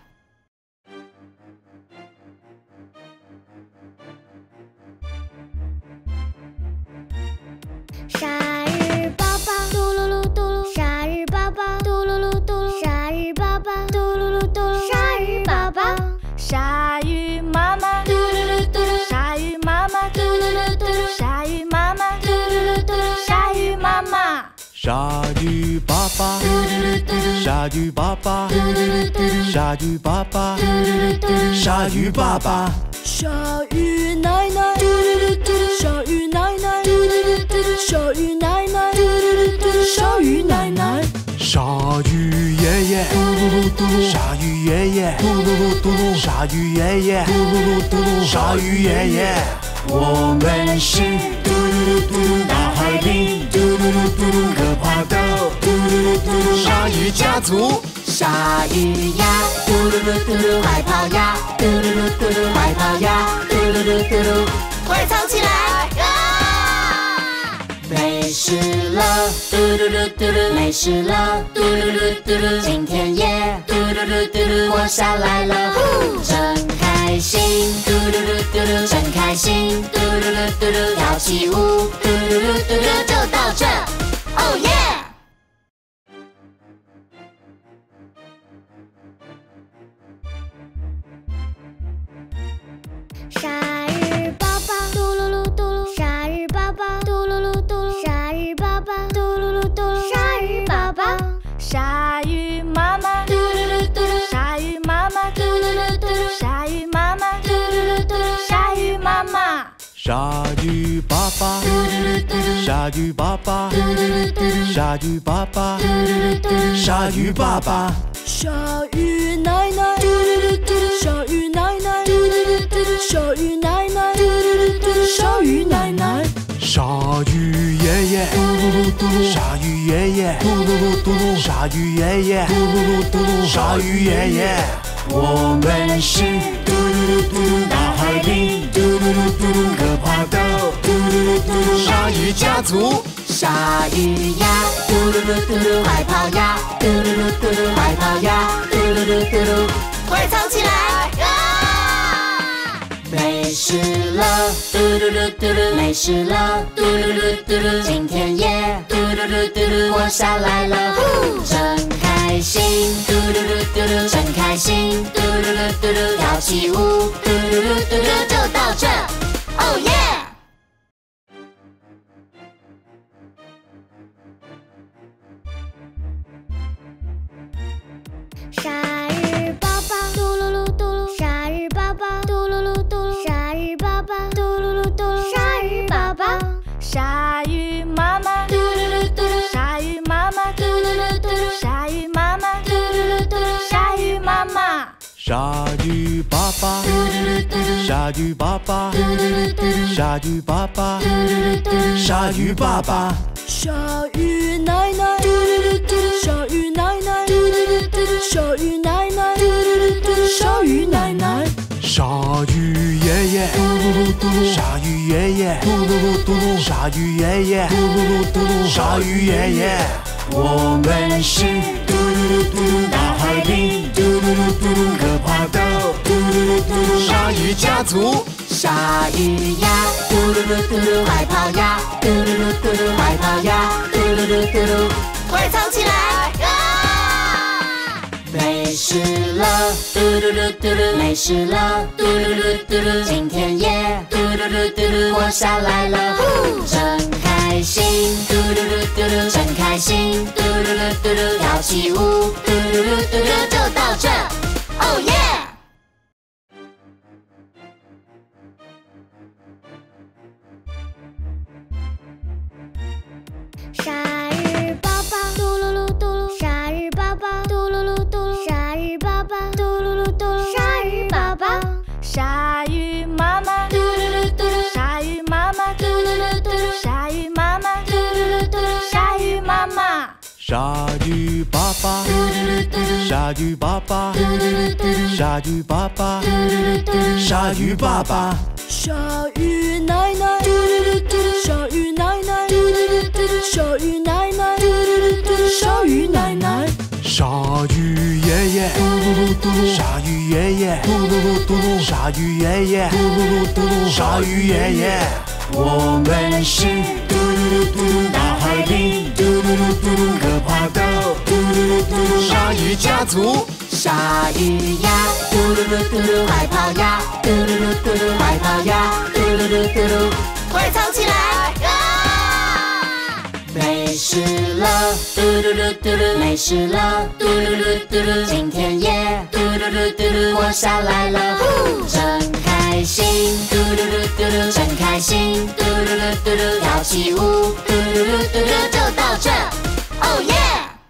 鲨鱼宝宝，嘟噜噜嘟噜，鲨鱼宝宝，嘟噜噜嘟噜，鲨鱼宝宝，嘟噜噜嘟噜，鲨鱼宝宝， 鲨鱼妈妈，嘟噜噜嘟噜，鲨鱼妈妈，嘟噜噜嘟噜，鲨鱼妈妈，嘟噜噜嘟噜，鲨鱼妈妈， 鲨鱼爸爸，鲨鱼爸爸，鲨鱼爸爸，鲨鱼爸爸， 鲨鱼奶奶，鲨鱼奶奶，鲨鱼奶奶，鲨鱼奶奶， 鲨鱼爷爷，鲨鱼爷爷，鲨鱼爷爷，鲨鱼爷爷，我们是大海里可怕的鲨鱼家族。 鲨鱼呀，嘟噜噜嘟噜，快跑呀，嘟噜噜嘟噜，快跑呀，嘟噜噜嘟噜，快藏起来！没事了，嘟噜噜嘟噜，没事了，嘟噜噜嘟噜，今天也嘟噜噜嘟噜，活下来了，真开心，嘟噜噜嘟噜，真开心，嘟噜噜嘟噜，跳起舞，嘟噜噜嘟噜，就到这，哦耶！ 鲨鱼宝宝，嘟噜噜嘟噜，鲨鱼宝宝，嘟噜噜嘟噜，鲨鱼宝宝，嘟噜噜嘟噜，鲨鱼宝宝， 鲨鱼妈妈，嘟噜噜嘟噜，鲨鱼妈妈，嘟噜噜嘟噜，鲨鱼妈妈，嘟噜噜嘟噜，鲨鱼妈妈， 鲨鱼爸爸，鲨鱼爸爸，鲨鱼爸爸，鲨鱼爸爸， 鲨鱼奶奶，鲨鱼奶奶，鲨鱼奶奶，鲨鱼奶奶， 鲨鱼爷爷，鲨鱼爷爷，鲨鱼爷爷，鲨鱼爷爷，我们是大海里可怕的鲨鱼家族。 鲨鱼呀，嘟噜噜嘟噜，快跑呀，嘟噜噜嘟噜，快跑呀，嘟噜噜嘟噜，快藏起来！没事了，嘟噜噜嘟噜，没事了，嘟噜噜嘟噜，今天也嘟噜噜嘟噜，活下来了，真开心，嘟噜噜嘟噜，真开心，嘟噜噜嘟噜，跳起舞，嘟噜噜嘟噜，就到这，哦耶！ 鲨鱼宝宝，嘟噜噜嘟噜，鲨鱼宝宝，嘟噜噜嘟噜，鲨鱼宝宝，嘟噜噜嘟噜，鲨鱼宝宝， 鲨鱼妈妈，嘟噜噜嘟噜，鲨鱼妈妈，嘟噜噜嘟噜，鲨鱼妈妈，嘟噜噜嘟噜，鲨鱼妈妈， 鲨鱼爸爸，鲨鱼爸爸，鲨鱼爸爸，鲨鱼爸爸， 鲨鱼奶奶，鲨鱼奶奶，鲨鱼奶奶，鲨鱼奶奶， 鲨鱼爷爷，鲨鱼爷爷，鲨鱼爷爷，鲨鱼爷爷，我们是大海里可怕的鲨鱼家族。 鲨鱼呀，嘟噜噜嘟噜，快跑呀，嘟噜噜嘟噜，快跑呀，嘟噜噜嘟噜，快藏起来！没事了，嘟噜噜嘟噜，没事了，嘟噜噜嘟噜，今天也嘟噜噜嘟噜，活下来了，真开心，嘟噜噜嘟噜，真开心，嘟噜噜嘟噜，跳起舞，嘟噜噜嘟噜，就到这，哦耶！ 鲨鱼宝宝，嘟噜噜嘟噜，鲨鱼宝宝，嘟噜噜嘟噜，鲨鱼宝宝，嘟噜噜嘟噜，鲨鱼宝宝， 鲨鱼妈妈，嘟噜噜嘟噜，鲨鱼妈妈，嘟噜噜嘟噜，鲨鱼妈妈，嘟噜噜嘟噜，鲨鱼妈妈。 鲨鱼爸爸，鲨鱼爸爸，鲨鱼爸爸，鲨鱼爸爸， 鲨鱼奶奶，鲨鱼奶奶，鲨鱼奶奶，鲨鱼奶奶， 鲨鱼爷爷，鲨鱼爷爷，鲨鱼爷爷，鲨鱼爷爷，我们是大海里可怕的鲨鱼家族。 鲨鱼呀，嘟噜噜嘟噜，快跑呀，嘟噜噜嘟噜，快跑呀，嘟噜噜嘟噜，快藏起来！没事了，嘟噜噜嘟噜，没事了，嘟噜噜嘟噜，今天也嘟噜噜嘟噜，活下来了，真开心，嘟噜噜嘟噜，真开心，嘟噜噜嘟噜，跳起舞，嘟噜噜嘟噜，就到这，哦耶！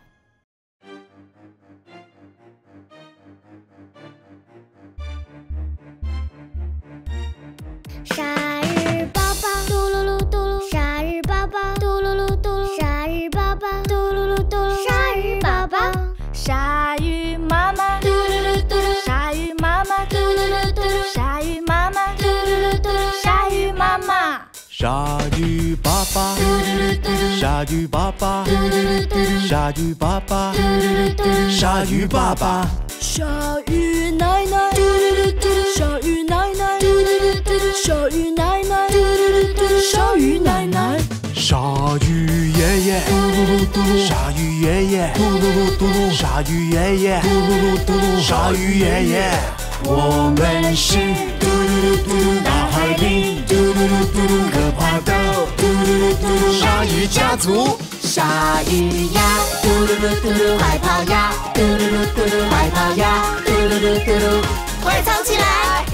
鲨鱼宝宝，嘟噜噜嘟噜，鲨鱼宝宝，嘟噜噜嘟噜，鲨鱼宝宝，嘟噜噜嘟噜，鲨鱼宝宝， 鲨鱼妈妈，嘟噜噜嘟噜，鲨鱼妈妈，嘟噜噜嘟噜，鲨鱼妈妈，嘟噜噜嘟噜，鲨鱼妈妈。 鲨鱼爸爸，鲨鱼爸爸，鲨鱼爸爸，鲨鱼爸爸， 鲨鱼奶奶，鲨鱼奶奶，鲨鱼奶奶，鲨鱼奶奶， 鲨鱼爷爷，鲨鱼爷爷，鲨鱼爷爷，鲨鱼爷爷，我们是大海里可怕的鲨鱼家族。 鲨鱼呀，嘟噜噜嘟噜，快跑呀，嘟噜噜嘟噜，快跑呀，嘟噜噜嘟噜，快藏起来！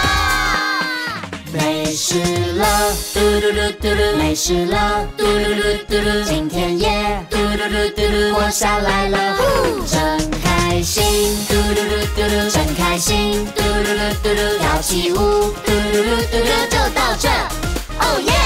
没事了，嘟噜噜嘟噜，没事了，嘟噜噜嘟噜，今天也嘟噜噜嘟噜，活下来了，真开心，嘟噜噜嘟噜，真开心，嘟噜噜嘟噜，跳起舞，嘟噜噜嘟噜，就到这，哦耶！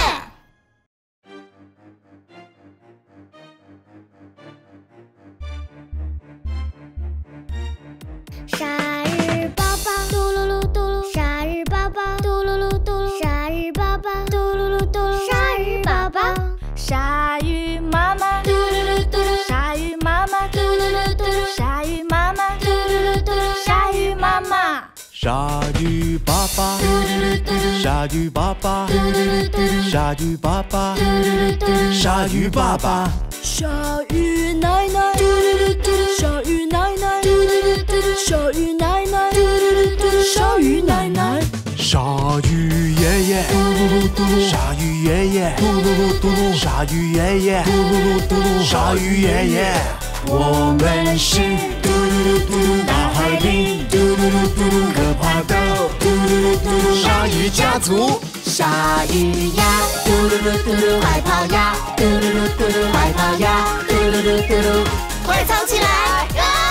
鲨鱼宝宝，嘟噜噜嘟噜，鲨鱼宝宝，嘟噜噜嘟噜，鲨鱼宝宝，嘟噜噜嘟噜，鲨鱼宝宝， 鲨鱼妈妈，嘟噜噜嘟噜，鲨鱼妈妈，嘟噜噜嘟噜，鲨鱼妈妈，嘟噜噜嘟噜，鲨鱼妈妈。 鲨鱼爸爸，鲨鱼爸爸，鲨鱼爸爸，鲨鱼爸爸， 鲨鱼奶奶，鲨鱼奶奶，鲨鱼奶奶，鲨鱼奶奶， 鲨鱼爷爷，鲨鱼爷爷，鲨鱼爷爷，鲨鱼爷爷，我们是大海里可怕的鲨鱼家族。 鲨鱼呀，嘟噜噜嘟噜，快跑呀，嘟噜噜嘟噜，快跑呀，嘟噜噜嘟噜，快藏起来！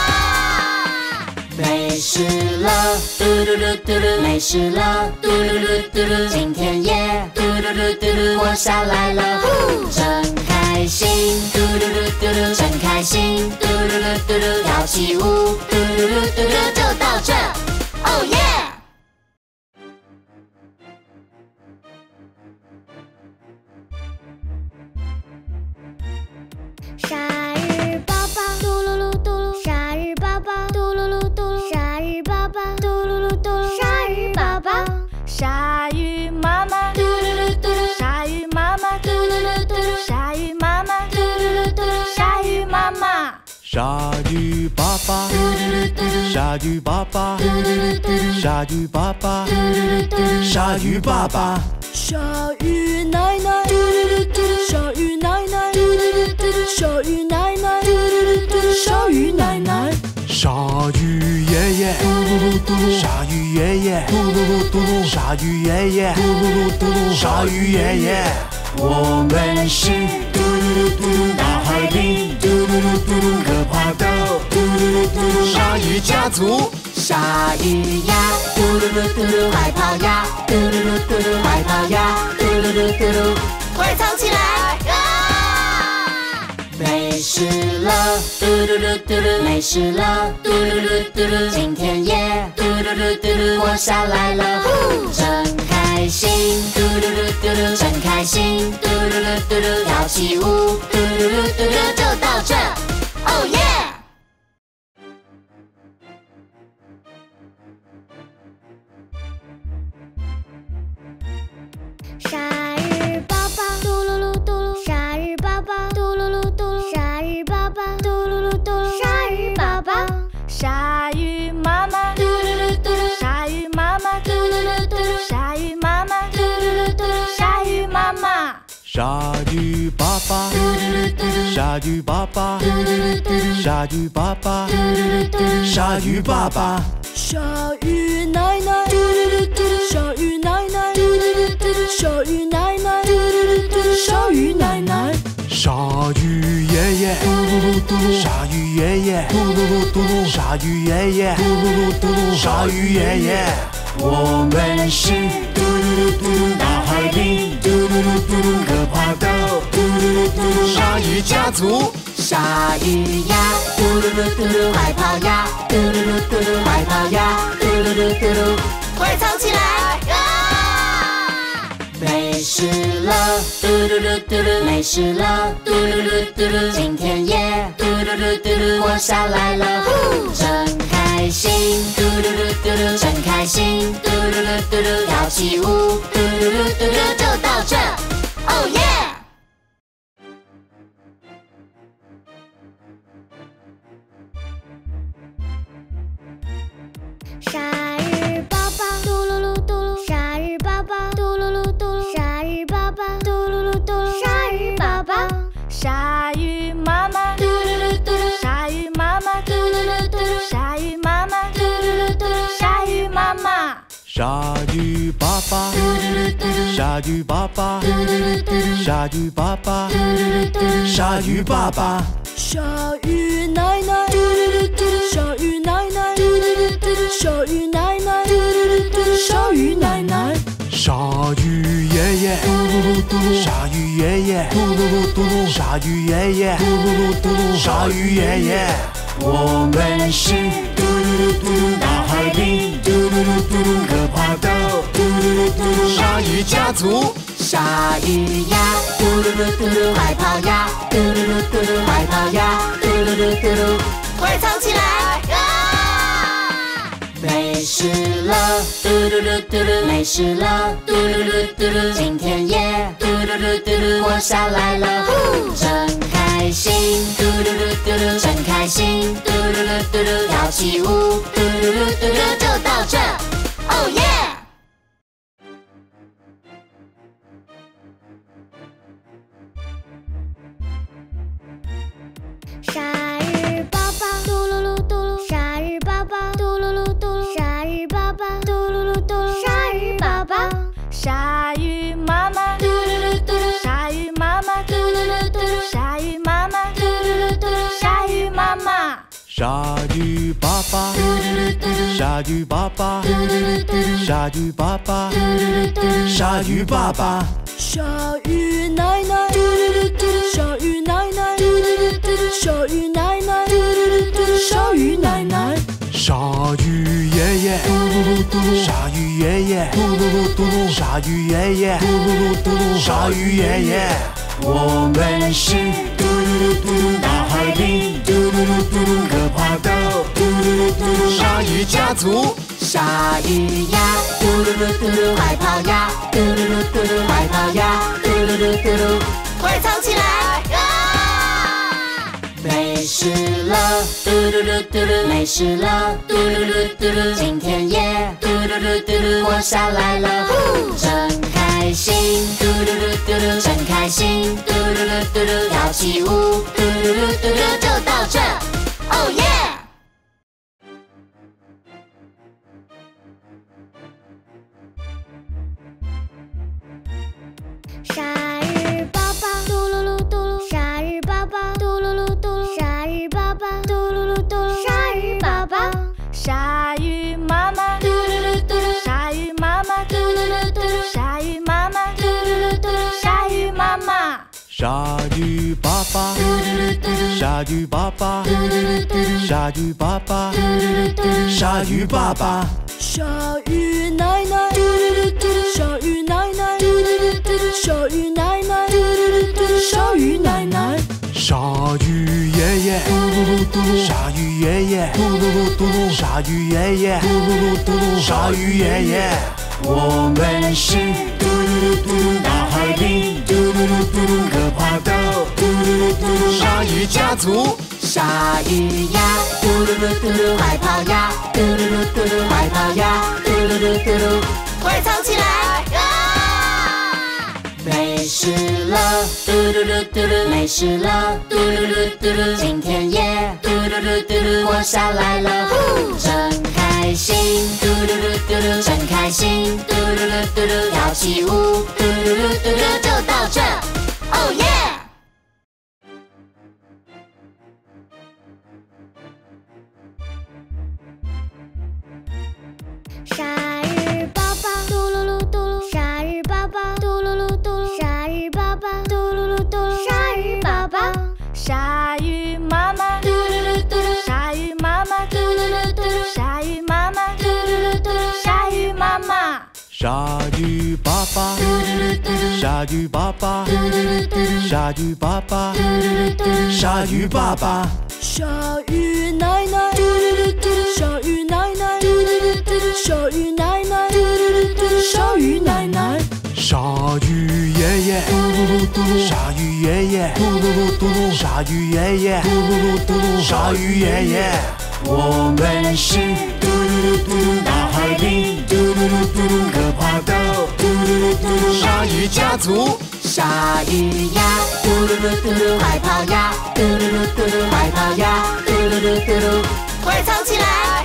没事了，嘟噜噜嘟噜，没事了，嘟噜噜嘟噜，今天也嘟噜噜嘟噜，活下来了，真开心，嘟噜噜嘟噜，真开心，嘟噜噜嘟噜，跳起舞，嘟噜噜嘟噜，就到这，哦耶！ 鲨鱼宝宝，嘟噜噜嘟噜，鲨鱼宝宝，嘟噜噜嘟噜，鲨鱼宝宝，嘟噜噜嘟噜，鲨鱼宝宝， 鲨鱼妈妈，嘟噜噜嘟噜，鲨鱼妈妈，嘟噜噜嘟噜，鲨鱼妈妈，嘟噜噜嘟噜，鲨鱼妈妈。 鲨鱼爸爸，鲨鲨鱼爸爸，鲨鱼爸爸，鲨鱼爸爸， 鲨鱼奶奶，鲨鱼奶奶，鲨鱼奶奶，鲨鱼奶奶， 鲨鱼爷爷，鲨鱼爷爷，鲨鱼爷爷，鲨鱼爷爷，我们是大海里可怕的鲨鱼家族。 鲨鱼呀，嘟噜噜嘟噜，快跑呀，嘟噜噜嘟噜，快跑呀，嘟噜噜嘟噜，快藏起来！没事了，嘟噜噜嘟噜，没事了，嘟噜噜嘟噜，今天也嘟噜噜嘟噜，活下来了，真开心，嘟噜噜嘟噜，真开心，嘟噜噜嘟噜，跳起舞，嘟噜噜嘟噜，就到这，哦耶！ 鲨鱼宝宝，嘟噜噜嘟噜，鲨鱼宝宝，嘟噜噜嘟噜，鲨鱼宝宝，嘟噜噜嘟噜，鲨鱼宝宝， 鲨鱼妈妈，嘟噜噜嘟噜，鲨鱼妈妈，嘟噜噜嘟噜，鲨鱼妈妈，嘟噜噜嘟噜，鲨鱼妈妈， 鲨鱼爸爸，鲨鱼爸爸，鲨鱼爸爸，鲨鱼爸爸， 鲨鱼奶奶，鲨鱼奶奶，鲨鱼奶奶，鲨鱼奶奶， 鲨鱼爷爷，鲨鱼爷爷，鲨鱼爷爷，鲨鱼爷爷，我们是大海里可怕的鲨鱼家族。 鲨鱼呀，嘟噜噜嘟噜，快跑呀，嘟噜噜嘟噜，快跑呀，嘟噜噜嘟噜，快藏起来！没事了，嘟噜噜嘟噜，没事了，嘟噜噜嘟噜，今天也嘟噜噜嘟噜，活下来了，真开心，嘟噜噜嘟噜，真开心，嘟噜噜嘟噜，跳起舞，嘟噜噜嘟噜，就到这，哦耶！ 鲨鱼宝宝，嘟噜噜嘟噜，鲨鱼宝宝，嘟噜噜嘟噜，鲨鱼宝宝，嘟噜噜嘟噜，鲨鱼宝宝， 鲨鱼妈妈，嘟噜噜嘟噜，鲨鱼妈妈，嘟噜噜嘟噜，鲨鱼妈妈，嘟噜噜嘟噜，鲨鱼妈妈， 鲨鱼爸爸，鲨鱼爸爸，鲨鱼爸爸，鲨鱼爸爸， 鲨鱼奶奶，鲨鱼奶奶，鲨鱼奶奶，鲨鱼奶奶， 鲨鱼爷爷，鲨鱼爷爷，鲨鱼爷爷，鲨鱼爷爷，我们是大海里可怕的鲨鱼家族。 鲨鱼呀，嘟噜噜嘟噜，快跑呀，嘟噜噜嘟噜，快跑呀，嘟噜噜嘟噜，快藏起来！没事了，嘟噜噜嘟噜，没事了，嘟噜噜嘟噜，今天也嘟噜噜嘟噜，活下来了，真开心，嘟噜噜嘟噜，真开心，嘟噜噜嘟噜，跳起舞，嘟噜噜嘟噜，就到这，哦耶！ 鲨鱼宝宝，嘟噜噜嘟噜，鲨鱼宝宝，嘟噜噜嘟噜，鲨鱼宝宝，嘟噜噜嘟噜，鲨鱼宝宝， 鲨鱼妈妈，嘟噜噜嘟噜，鲨鱼妈妈，嘟噜噜嘟噜，鲨鱼妈妈，嘟噜噜嘟噜，鲨鱼妈妈， 鲨鱼爸爸，鲨鱼爸爸，鲨鱼爸爸，鲨鱼爸爸， 鲨鱼奶奶，鲨鱼奶奶，鲨鱼奶奶，鲨鱼奶奶， 鲨鱼爷爷，鲨鱼爷爷，鲨鱼爷爷，鲨鱼爷爷，我们是大海里可怕的鲨鱼家族。 鲨鱼呀，嘟噜噜嘟噜，快跑呀，嘟噜噜嘟噜，快跑呀，嘟噜噜嘟噜，快藏起来！ 没事了，嘟噜噜嘟噜，没事了，嘟噜噜嘟噜，今天也嘟噜噜嘟噜活下来了，真开心，嘟噜噜嘟噜，真开心，嘟噜噜嘟噜，跳起舞，嘟噜噜嘟噜，就到这，哦耶！ 生日宝宝，嘟噜噜嘟噜，生日宝宝，嘟噜噜嘟噜，生日宝宝，嘟噜噜嘟噜，生日宝宝， 鲨鱼妈妈，嘟噜噜嘟噜，鲨鱼妈妈，嘟噜噜嘟噜，鲨鱼妈妈，嘟噜噜嘟噜，鲨鱼妈妈， 鲨鱼爸爸，鲨鱼爸爸，鲨鱼爸爸，鲨鱼爸爸， 鲨鱼奶奶，鲨鱼奶奶，鲨鱼奶奶，鲨鱼奶奶， 鲨鱼爷爷，鲨鱼爷爷，鲨鱼爷爷，鲨鱼爷爷，我们是大海里可怕的鲨鱼家族。 鲨鱼呀，嘟噜噜嘟噜，快跑呀，嘟噜噜嘟噜，快跑呀，嘟噜噜嘟噜，快藏起来！没事了，嘟噜噜嘟噜，没事了，嘟噜噜嘟噜，今天也嘟噜噜嘟噜活下来了，真开心，嘟噜噜嘟噜，真开心，嘟噜噜嘟噜，跳起舞，嘟噜噜嘟噜，就到这，哦耶！ 生日宝宝，嘟噜噜嘟噜，生日宝宝，嘟噜噜嘟噜，生日宝宝，嘟噜噜嘟噜，生日宝宝， 鲨鱼妈妈，嘟噜噜嘟噜，鲨鱼妈妈，嘟噜噜嘟噜，鲨鱼妈妈，嘟噜噜嘟噜，鲨鱼妈妈， 鲨鱼爸爸，鲨鱼爸爸，鲨鱼爸爸，鲨鱼爸爸， 鲨鱼奶奶，鲨鱼奶奶，鲨鱼奶奶，鲨鱼奶奶， 鲨鱼爷爷，鲨鱼爷爷，鲨鱼爷爷，鲨鱼爷爷，我们是大海里可怕的鲨鱼家族。 鲨鱼呀，嘟噜噜嘟噜，快跑呀，嘟噜噜嘟噜，快跑呀，嘟噜噜嘟噜，快藏起来！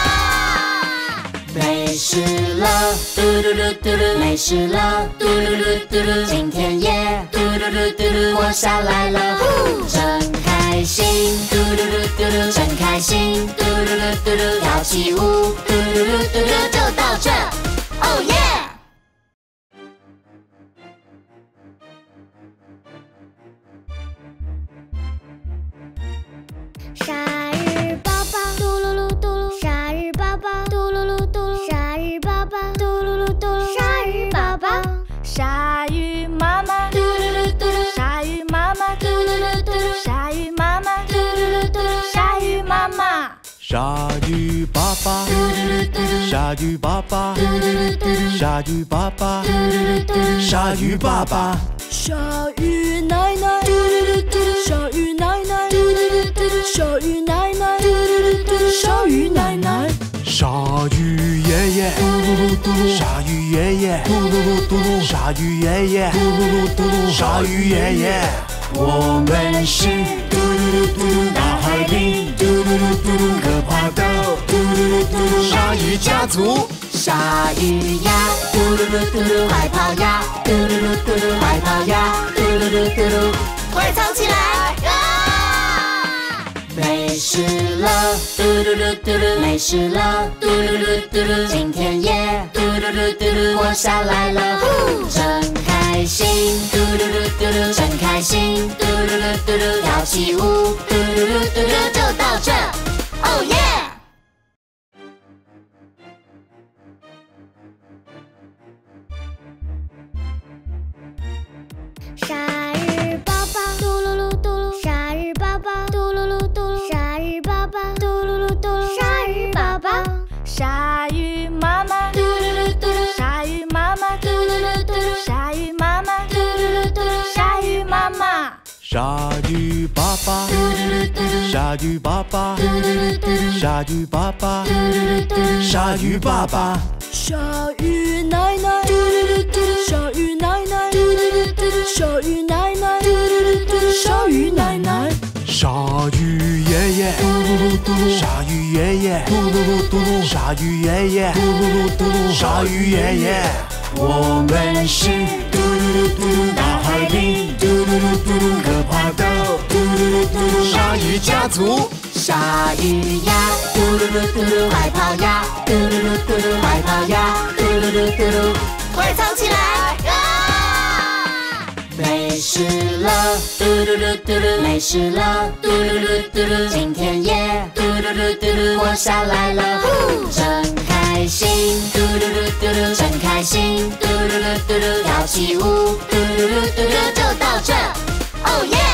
没事了，嘟噜噜嘟噜，没事了，嘟噜噜嘟噜，今天也嘟噜噜嘟噜活下来了，真开心，嘟噜噜嘟噜，真开心，嘟噜噜嘟噜，跳起舞，嘟噜噜嘟噜，就到这，哦耶！ 生日宝宝，嘟噜噜嘟噜，生日宝宝，嘟噜噜嘟噜，生日宝宝，嘟噜噜嘟噜，生日宝宝， 鲨鱼妈妈，嘟噜噜嘟噜，鲨鱼妈妈，嘟噜噜嘟噜，鲨鱼妈妈，嘟噜噜嘟噜，鲨鱼妈妈， 鲨鱼爸爸，鲨鱼爸爸，鲨鱼爸爸，鲨鱼爸爸， 鲨鱼奶奶，鲨鱼奶奶，鲨鱼奶奶，鲨鱼奶奶， 鲨鱼爷爷，鲨鱼爷爷，鲨鱼爷爷，鲨鱼爷爷，我们是大海里可怕的鲨鱼家族。 鲨鱼呀，嘟噜噜嘟噜，快跑呀，嘟噜噜嘟噜，快跑呀，嘟噜噜嘟噜，快藏起来！没事了，嘟噜噜嘟噜，没事了，嘟噜噜嘟噜，今天也嘟噜噜嘟噜活下来了，真开心，嘟噜噜嘟噜，真开心，嘟噜噜嘟噜，跳起舞，嘟噜噜嘟噜，就到这，哦耶！ 生日宝宝，嘟噜噜嘟噜，生日宝宝，嘟噜噜嘟噜，生日宝宝，嘟噜噜嘟噜，生日宝宝， 鲨鱼妈妈，嘟噜噜嘟噜，鲨鱼妈妈，嘟噜噜嘟噜，鲨鱼妈妈，嘟噜噜嘟噜，鲨鱼妈妈， 鲨鱼爸爸， 鲨鱼爸爸，鲨鱼爸爸，鲨鱼爸爸， 鲨鱼奶奶，鲨鱼奶奶，鲨鱼奶奶，鲨鱼奶奶， 鲨鱼爷爷，鲨鱼爷爷，鲨鱼爷爷，鲨鱼爷爷，我们是大海里可怕的鲨鱼家族。 鲨鱼呀，嘟噜噜嘟噜，快跑呀，嘟噜噜嘟噜，快跑呀，嘟噜噜嘟噜，快藏起来！没事了，嘟噜噜嘟噜，没事了，嘟噜噜嘟噜，今天也嘟噜噜嘟噜，活下来了，真开心，嘟噜噜嘟噜，真开心，嘟噜噜嘟噜，跳起舞，嘟噜噜嘟噜，就到这，哦耶！